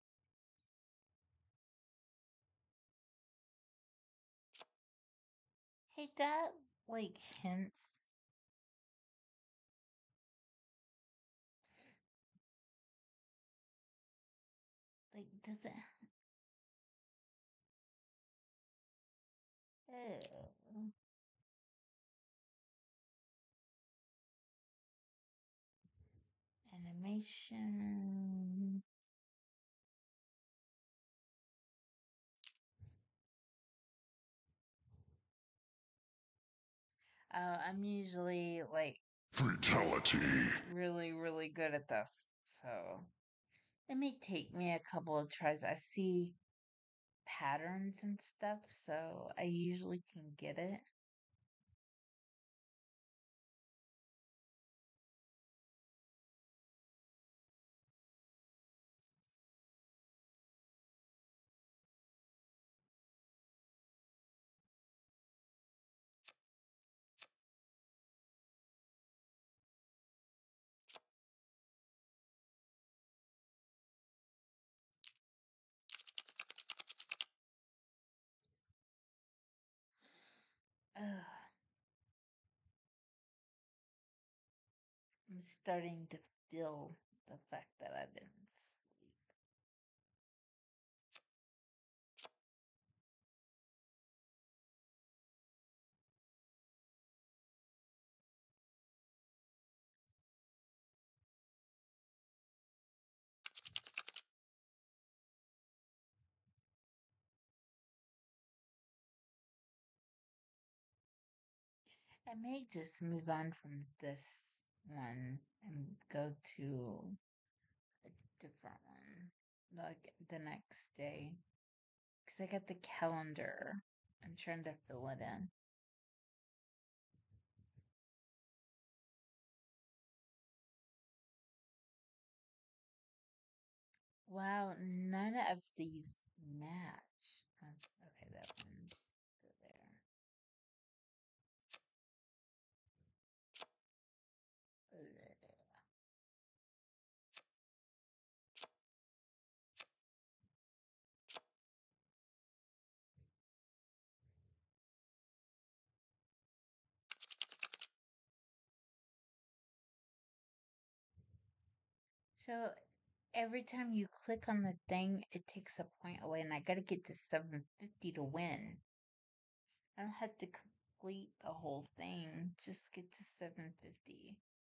Hey, that like hints. Like, does it? Oh. Animation. I'm usually like Fatality. really, really good at this. So it may take me a couple of tries. I see patterns and stuff, so I usually can get it. Ugh, I'm starting to feel the fact that I didn't sleep. I may just move on from this one and go to a different one, like the next day. Because I got the calendar. I'm trying to fill it in. Wow, none of these match. Okay, that one. Go there. So every time you click on the thing, it takes a point away, and I gotta get to 750 to win. I don't have to complete the whole thing, just get to 750.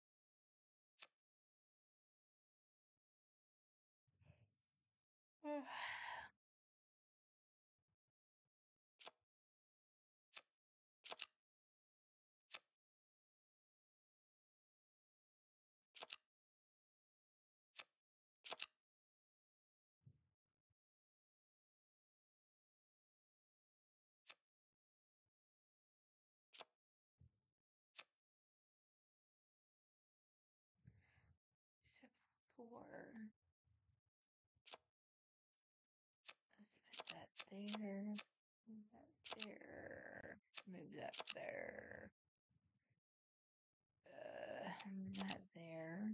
Step 4. Let's put that there. Move that there. Move that there. Move that there.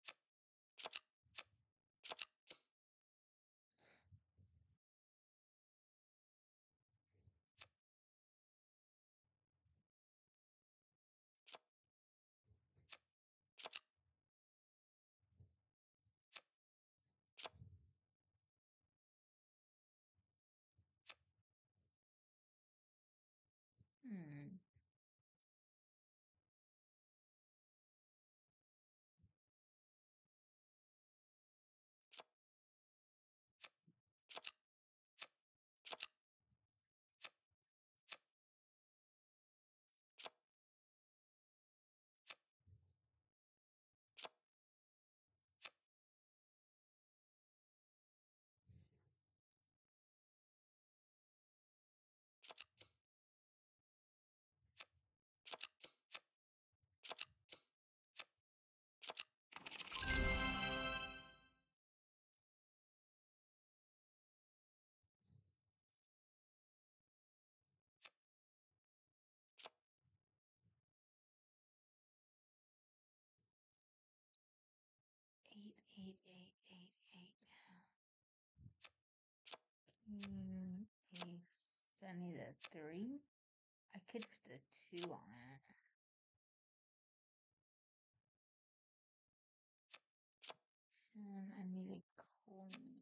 Hmm. Eight, eight, eight, eight, eight. Ace. I need a 3. I could put a 2 on it. And I need a queen.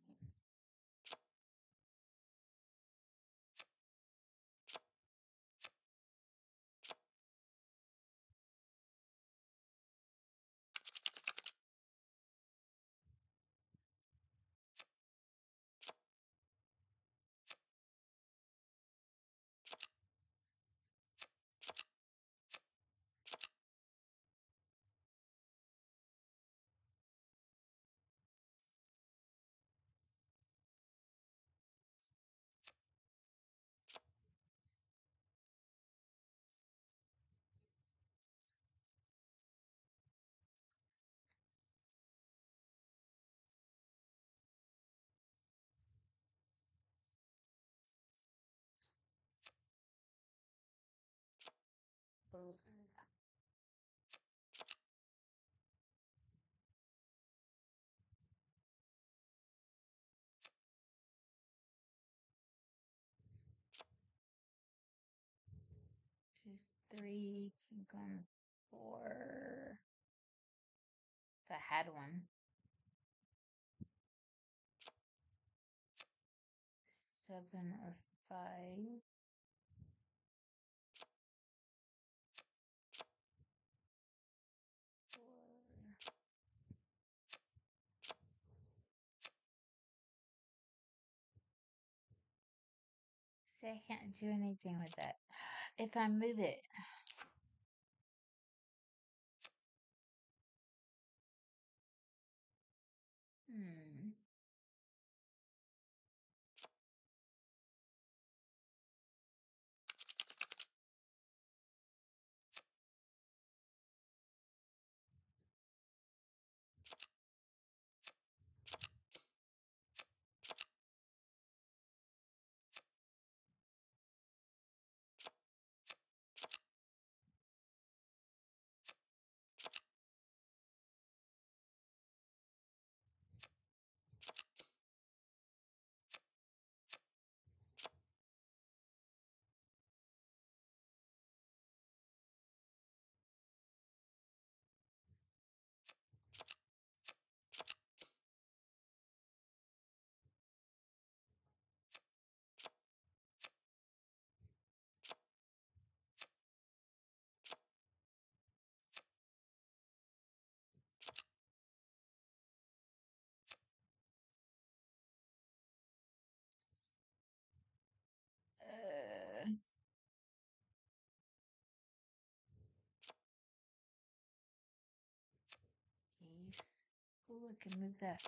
Oh, just 3. Keep going 4. If I had one. 7 or 5. Four. See, I can't do anything with that. If I move it, look, I can move this.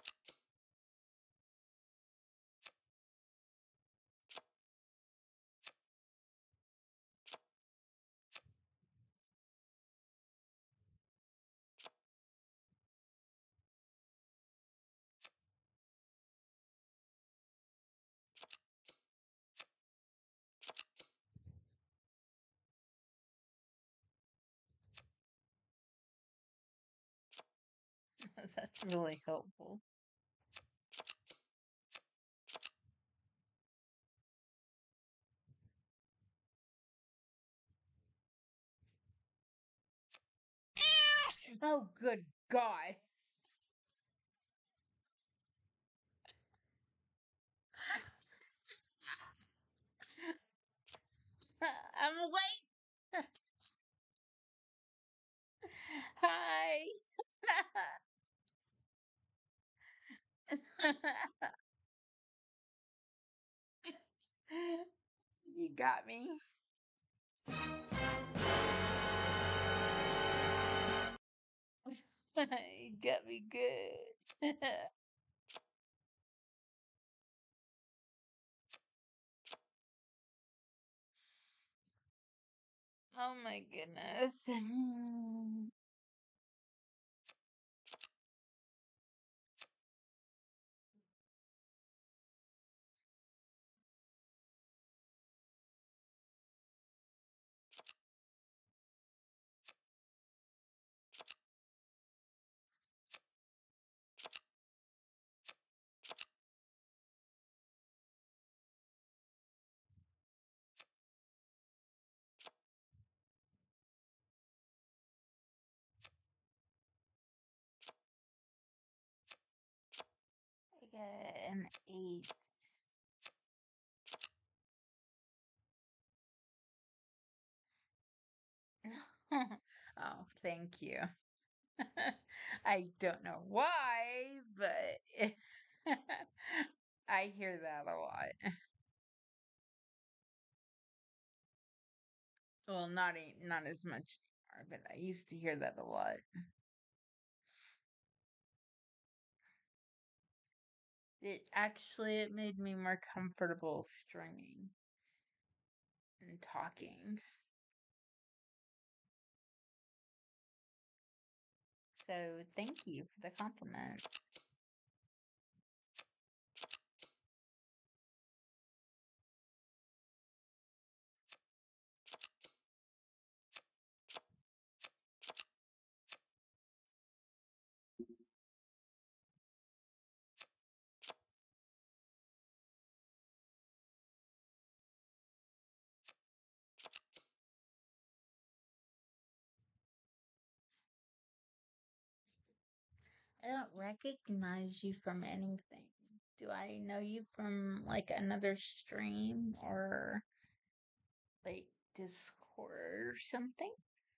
That's really helpful. Oh, good God. I'm awake. Hi. You got me. You got me good. Oh my goodness. I get an 8. Oh, thank you. I don't know why, but I hear that a lot. Well, not as much anymore, but I used to hear that a lot. It made me more comfortable streaming and talking. So thank you for the compliment. I don't recognize you from anything. Do I know you from like another stream or like Discord or something?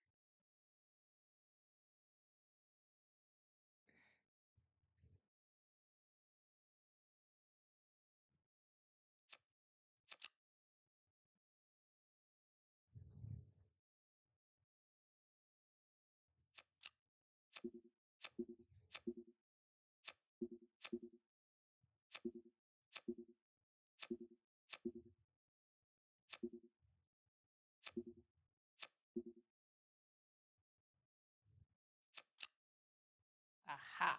Aha.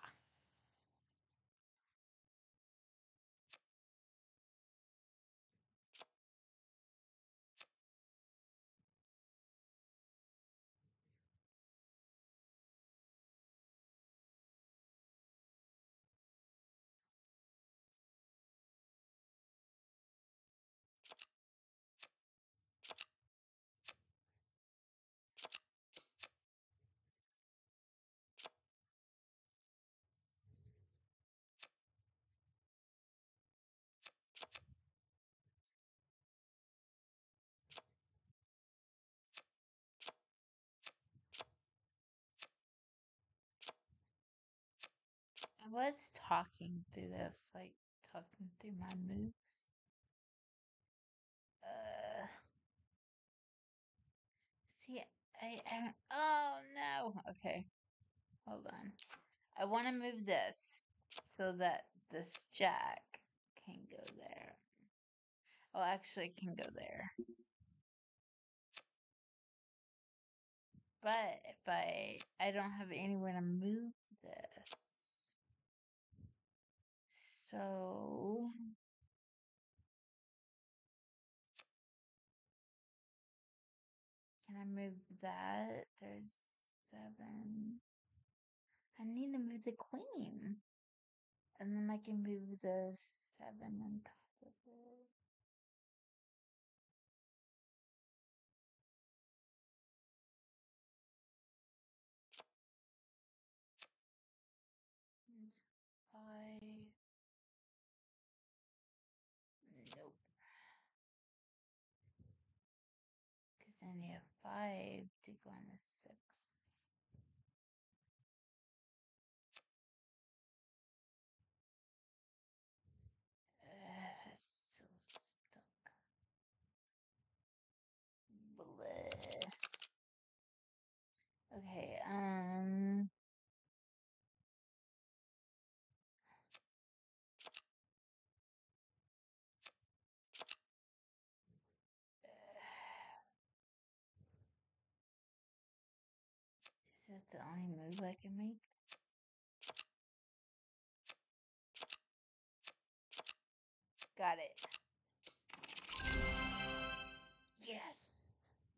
I was talking through this, like talking through my moves. Uh, see, oh no. Okay, hold on. I want to move this so that this jack can go there. Oh, actually, it can go there. But if I don't have anywhere to move this. So can I move that? There's 7. I need to move the queen. And then I can move the 7 on top of it. There's 5. Nope. Because then you have 5 to go on the 6. It's so stuck. Bleh. Okay, is that the only move I can make? Got it. Yes.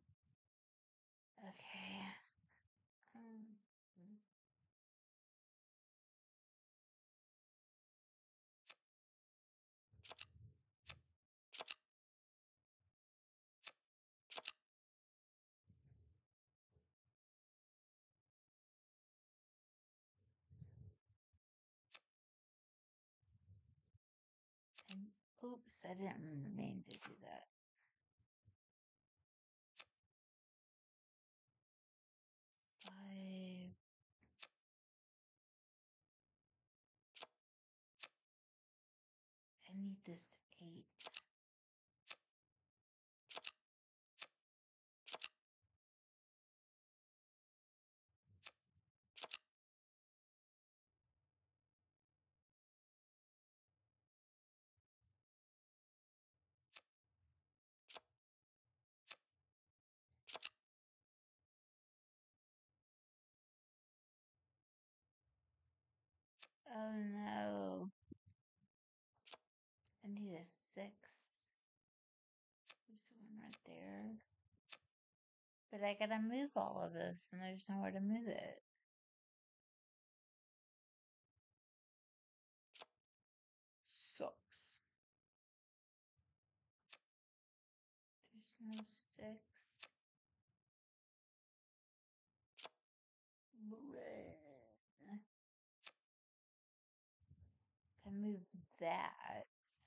Okay. And, oops, I didn't mean to do that. 5. I need this 8. Oh no. I need a 6. There's one right there. But I gotta move all of this, and there's nowhere to move it. Sucks. There's no 6. Bleh. I move that.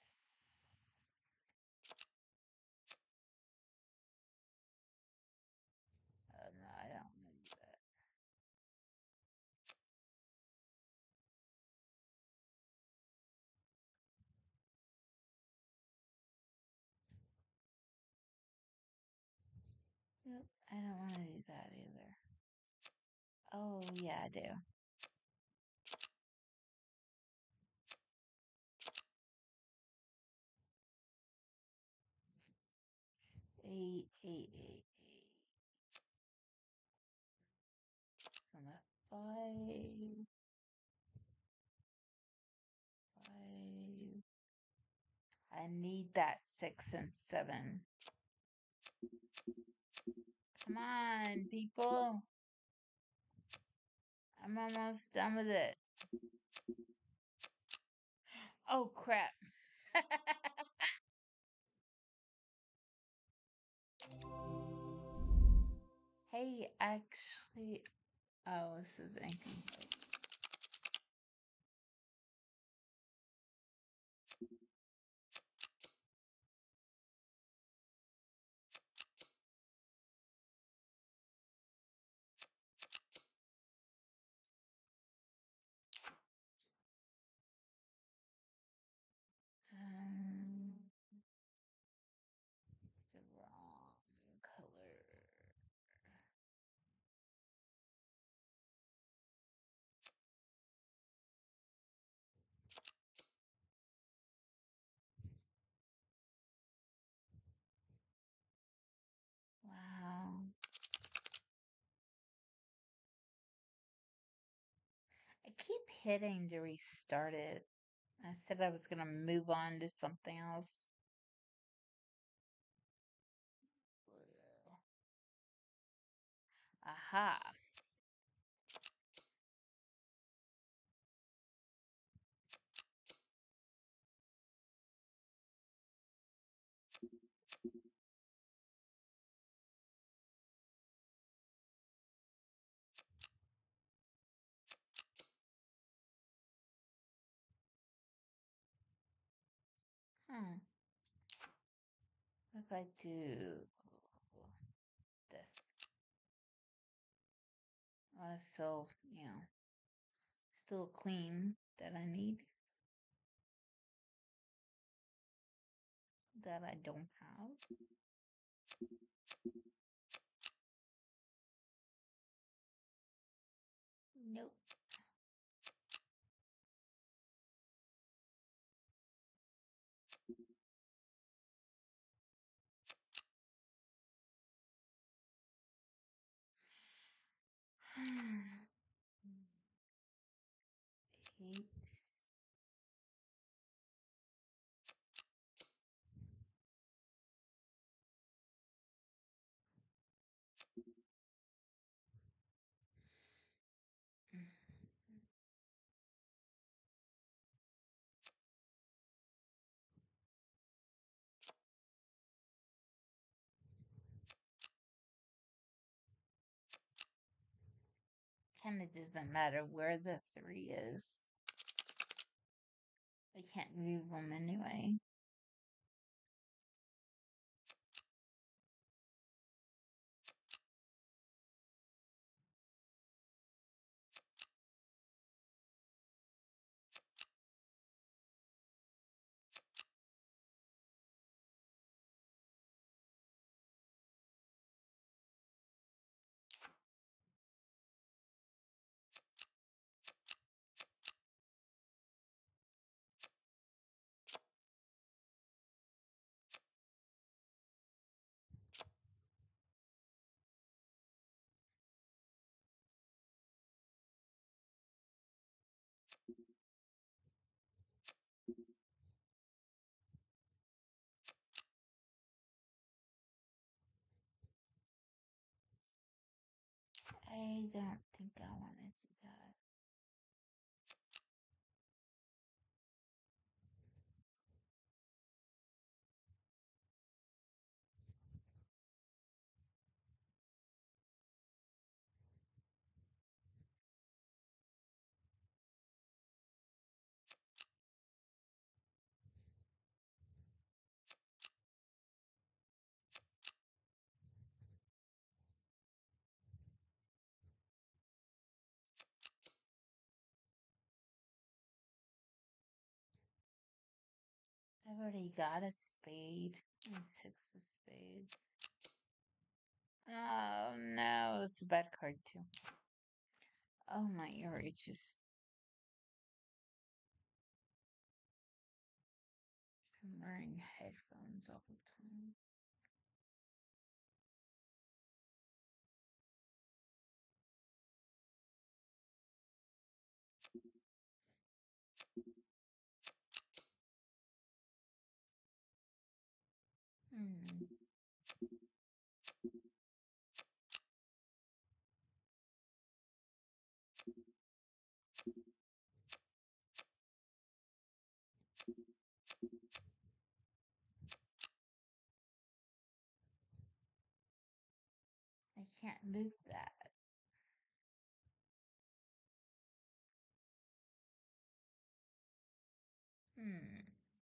Oh no, I don't want to do that. Nope, I don't want to do that either. Oh, yeah, I do. 8, 8, 8, 8. So I'm at 5. 5. I need that 6 and 7. Come on, people. I'm almost done with it. Oh, crap. Hey, actually. Oh, this is incomplete. It's the wrong color. hitting to restart it. I said I was gonna move on to something else. Aha. Hmm. What if I do this? So, still a queen that I need that I don't have. Nope. Eight. Kind of doesn't matter where the 3 is. I can't move them anyway. I don't think I want to do that. I've already got a spade and 6 of spades. Oh no, it's a bad card too. Oh my ears just I'm wearing headphones all the time. Hmm. I can't move that. Hmm.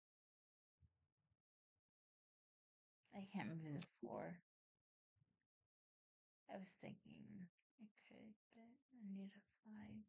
I can't move the 4. I was thinking I could, but I need a 5.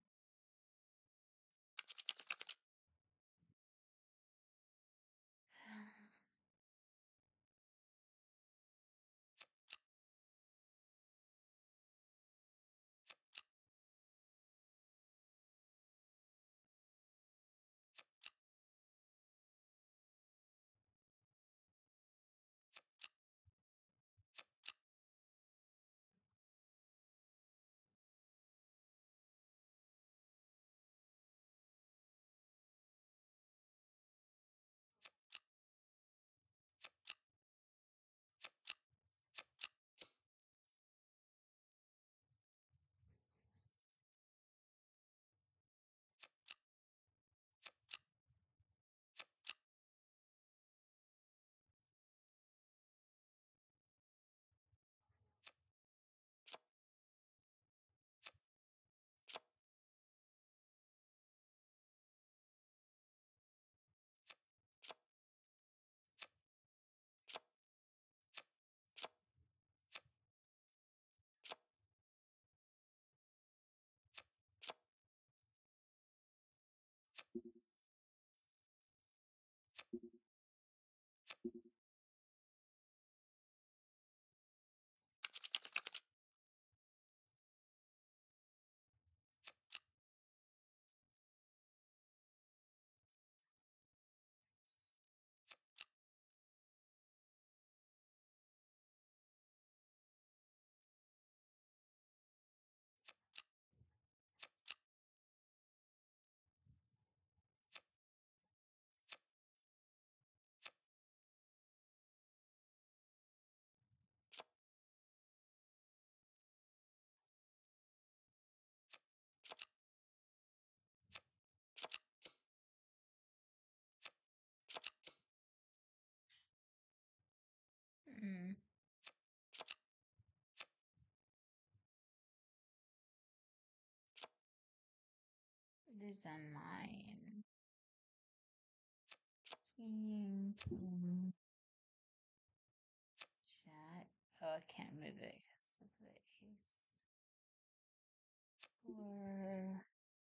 It is on mine. Chat. Oh, I can't move it because of the ace. 4.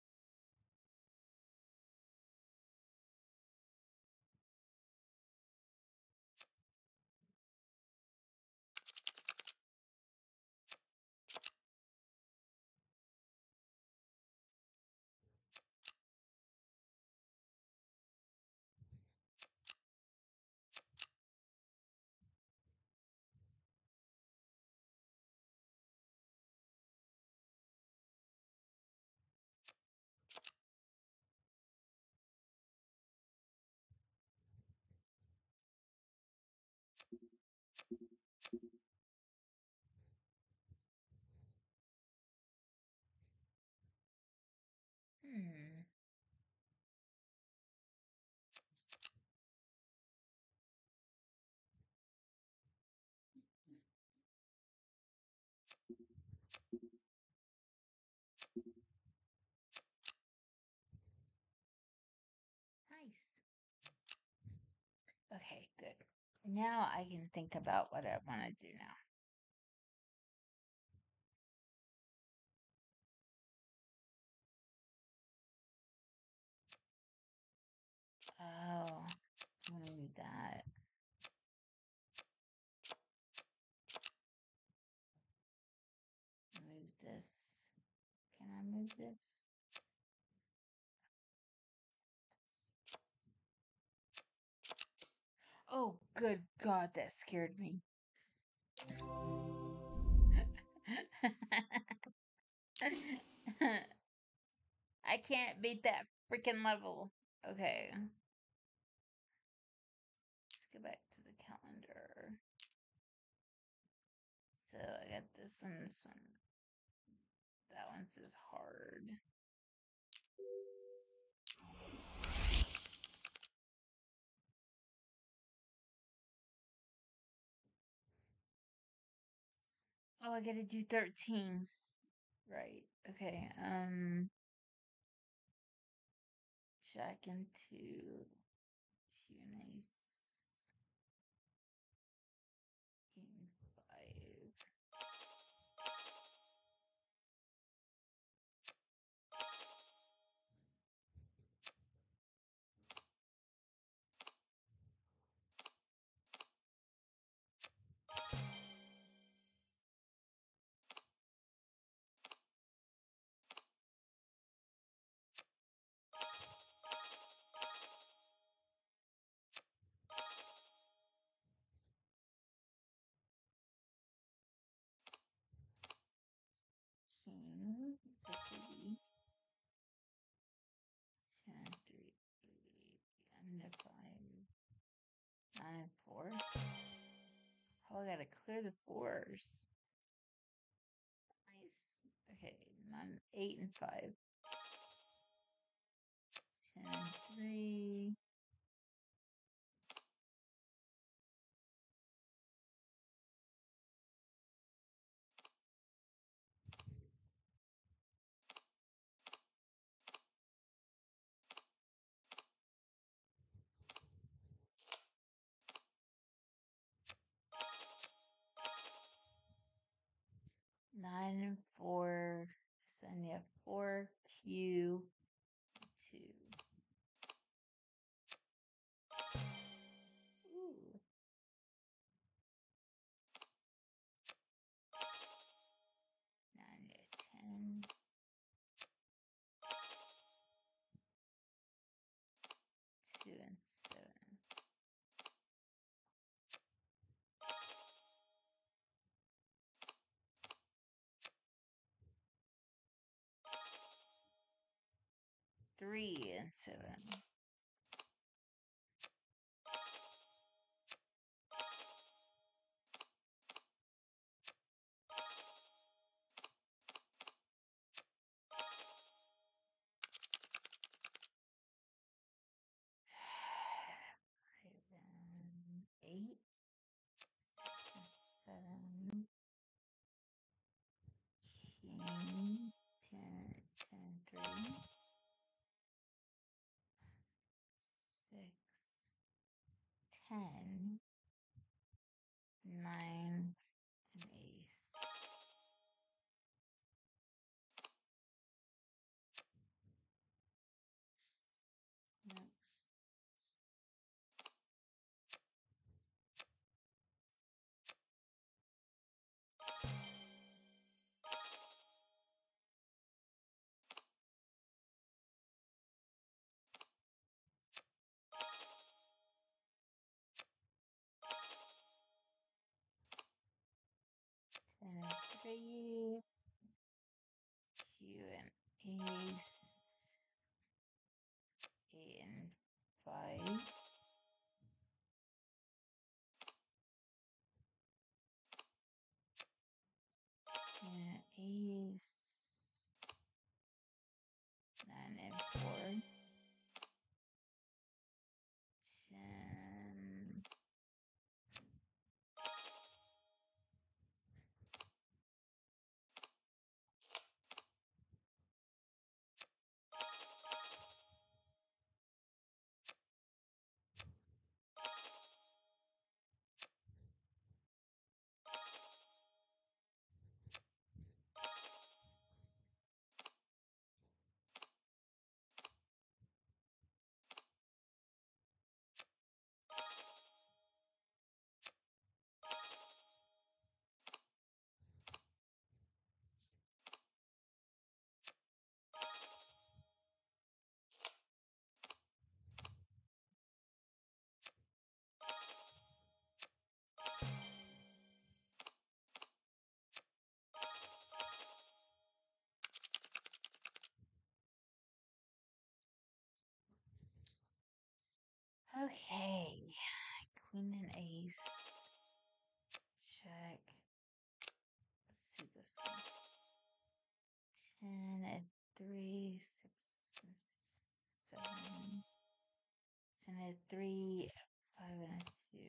Hmm. Nice. Okay, good. Now I can think about what I want to do now. Oh, I'm gonna move that. Move this. Can I move this? Oh, good God, that scared me. I can't beat that freaking level. Okay. Let's go back to the calendar. So I got this one, this one. That one says hard. Oh, I gotta do 13. Right. Okay. Jack into Tunis in 5. King. So 3. 10, 3, 8. I'm gonna 5. 9 and 4. Oh, I gotta clear the 4s. Nice. Okay. 9, 8 and 5. 10 and 3. 9 and 4. So then you have 4 Q 2. Ooh. 9 to 10. 2 and 7. 3 and 7. Then 8, 6 and 7. King 10, 10 and 3. 10, 9, and ace. Yep. And a 3, Q and ace, 8 and 5, and ace, 9 and 4, 10, okay, queen and ace, check, let's see this one, 10 and 3, 6 and 7, 10 and 3, 5 and 2,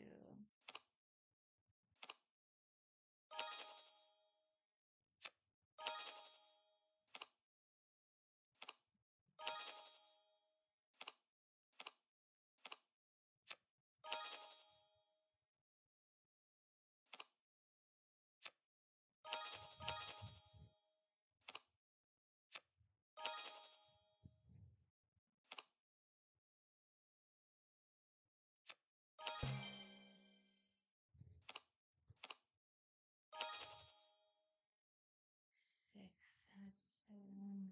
six and 7,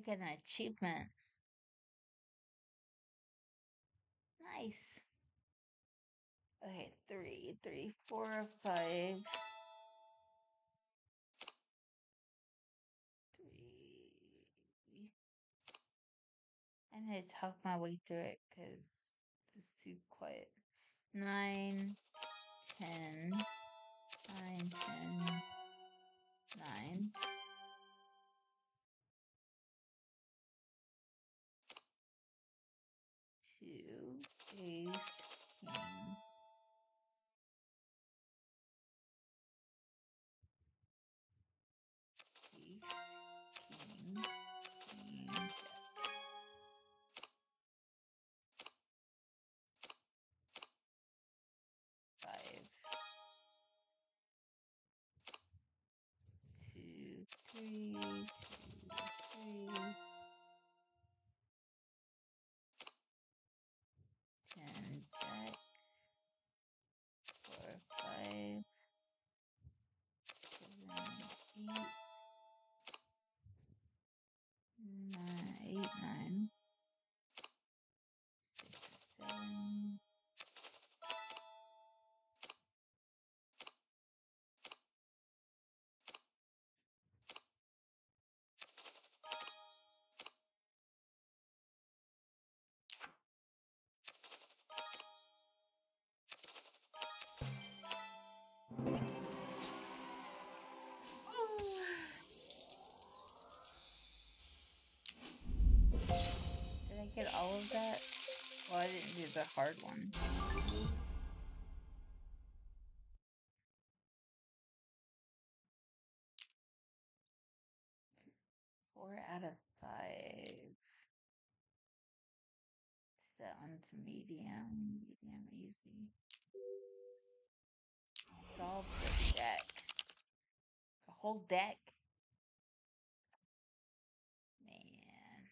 get an achievement. Nice. Okay, 3, 3, 4, 5. 3. I need to talk my way through it because it's too quiet. 9, 10, 9, 10, 9. 2, ace, king. Ace, king, queen, jack. 5, 2, 3, 2, 3. 10, jack. 4, 5. 7, 8. 8, 9. 6, 7. Did I get all of that? Well, I didn't do the hard one. 4 out of 5. That one's medium. Medium easy. Solve the deck. The whole deck. Man.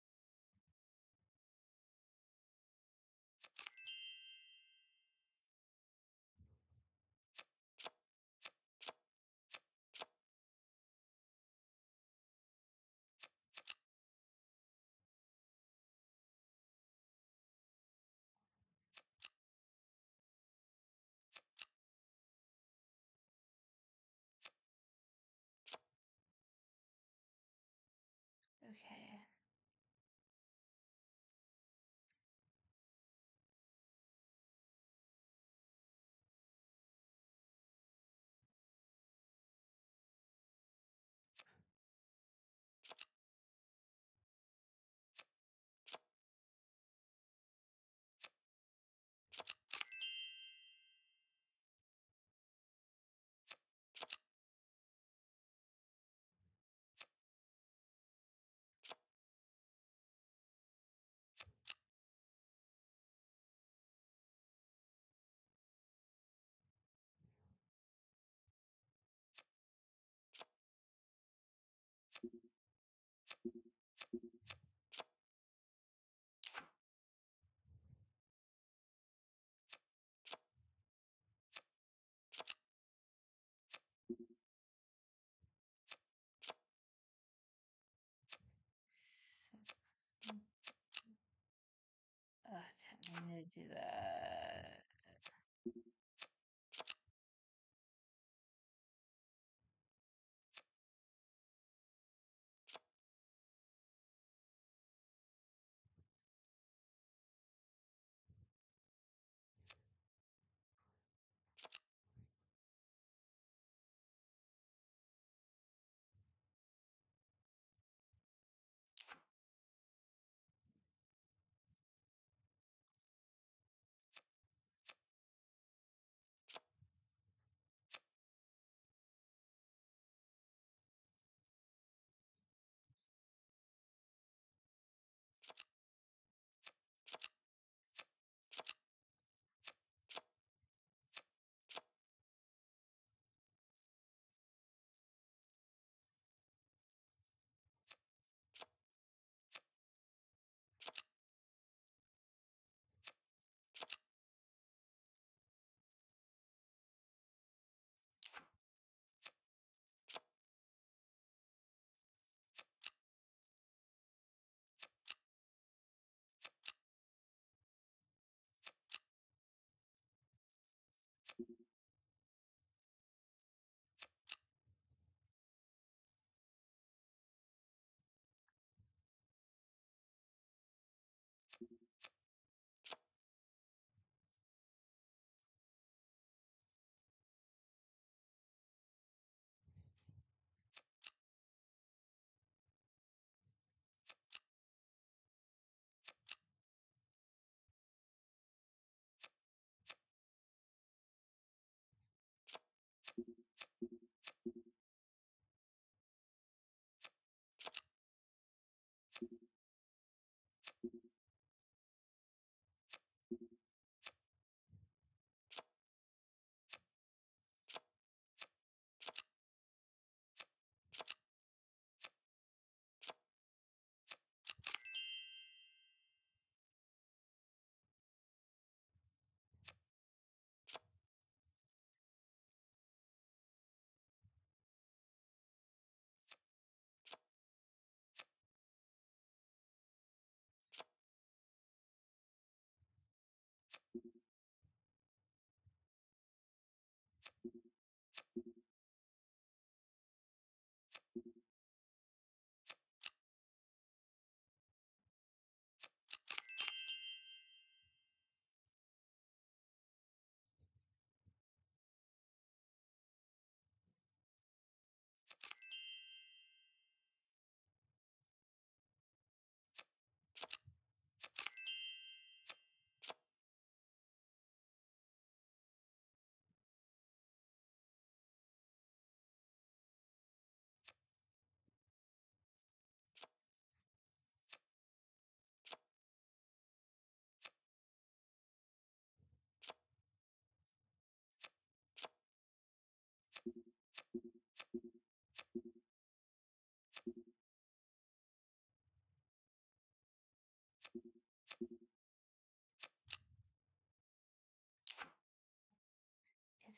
Okay. I need to do that.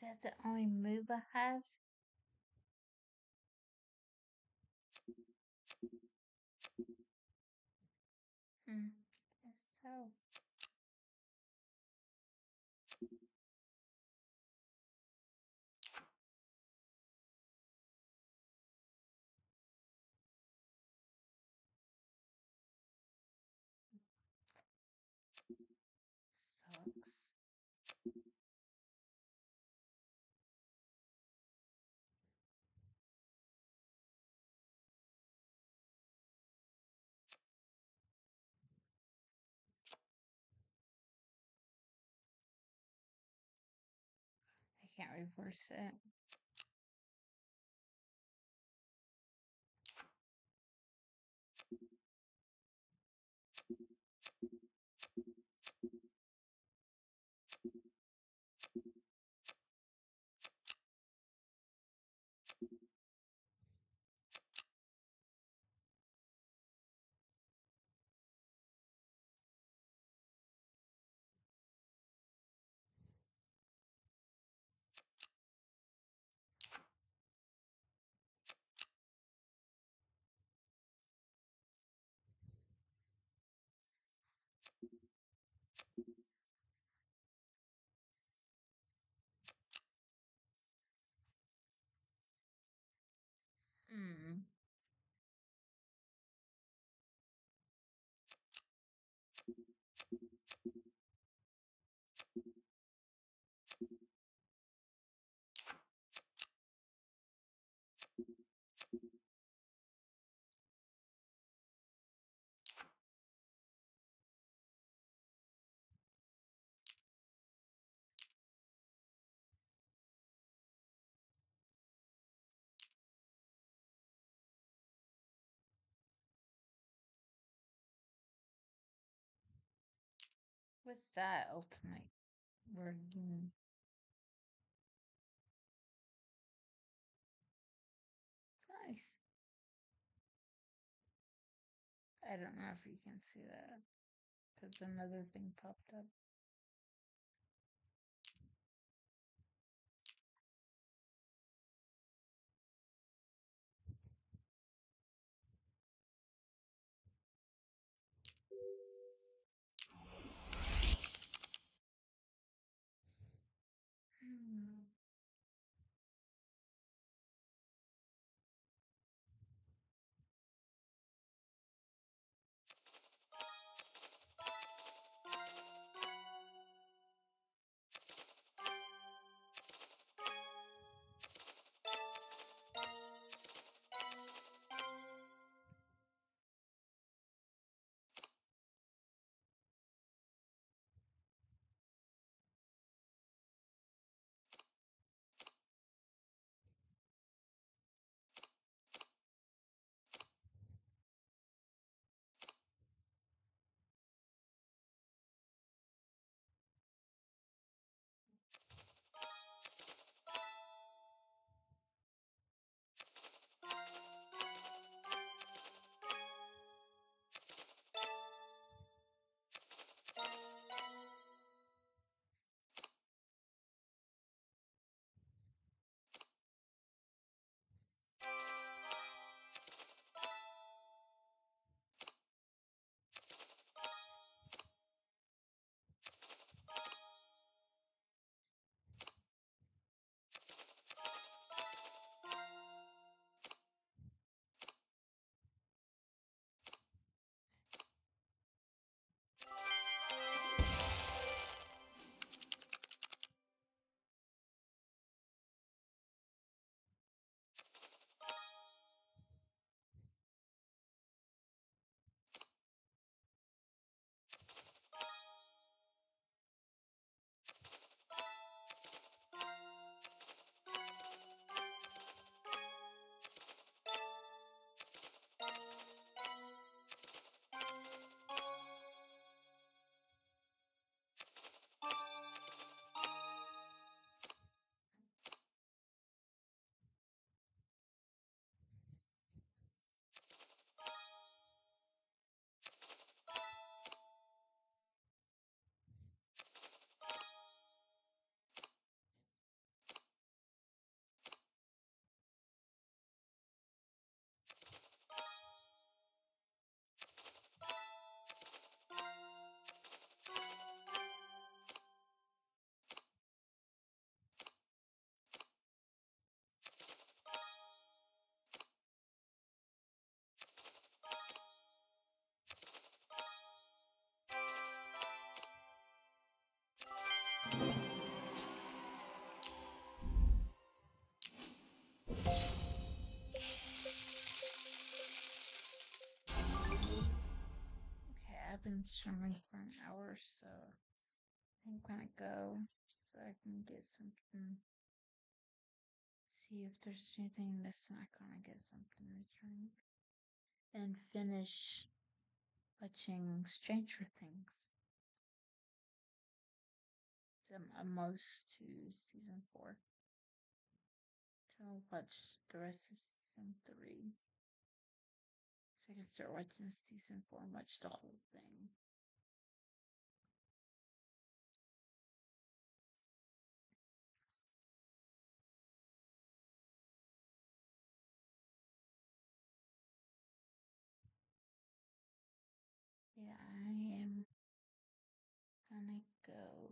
that the only move I have? Guess so. Sucks. I can't reverse it. Hmm. What's that ultimate word? Nice. I don't know if you can see that because another thing popped up. Hmm. Okay, I've been streaming for an hour, so I think I'm gonna go so I can get something. See if there's anything in the snack. I'm gonna get something to drink and finish watching Stranger Things. I'm almost to season 4. So I'll watch the rest of season 3. So I can start watching season 4 and watch the whole thing. Yeah, I am gonna go.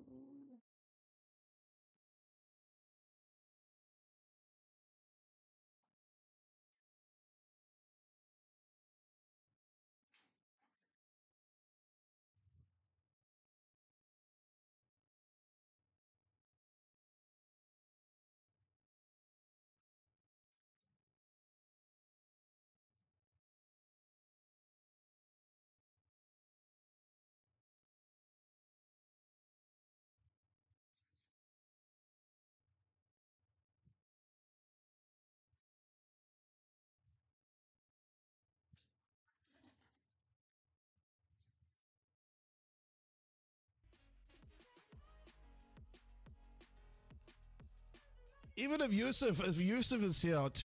Even if Yusuf is here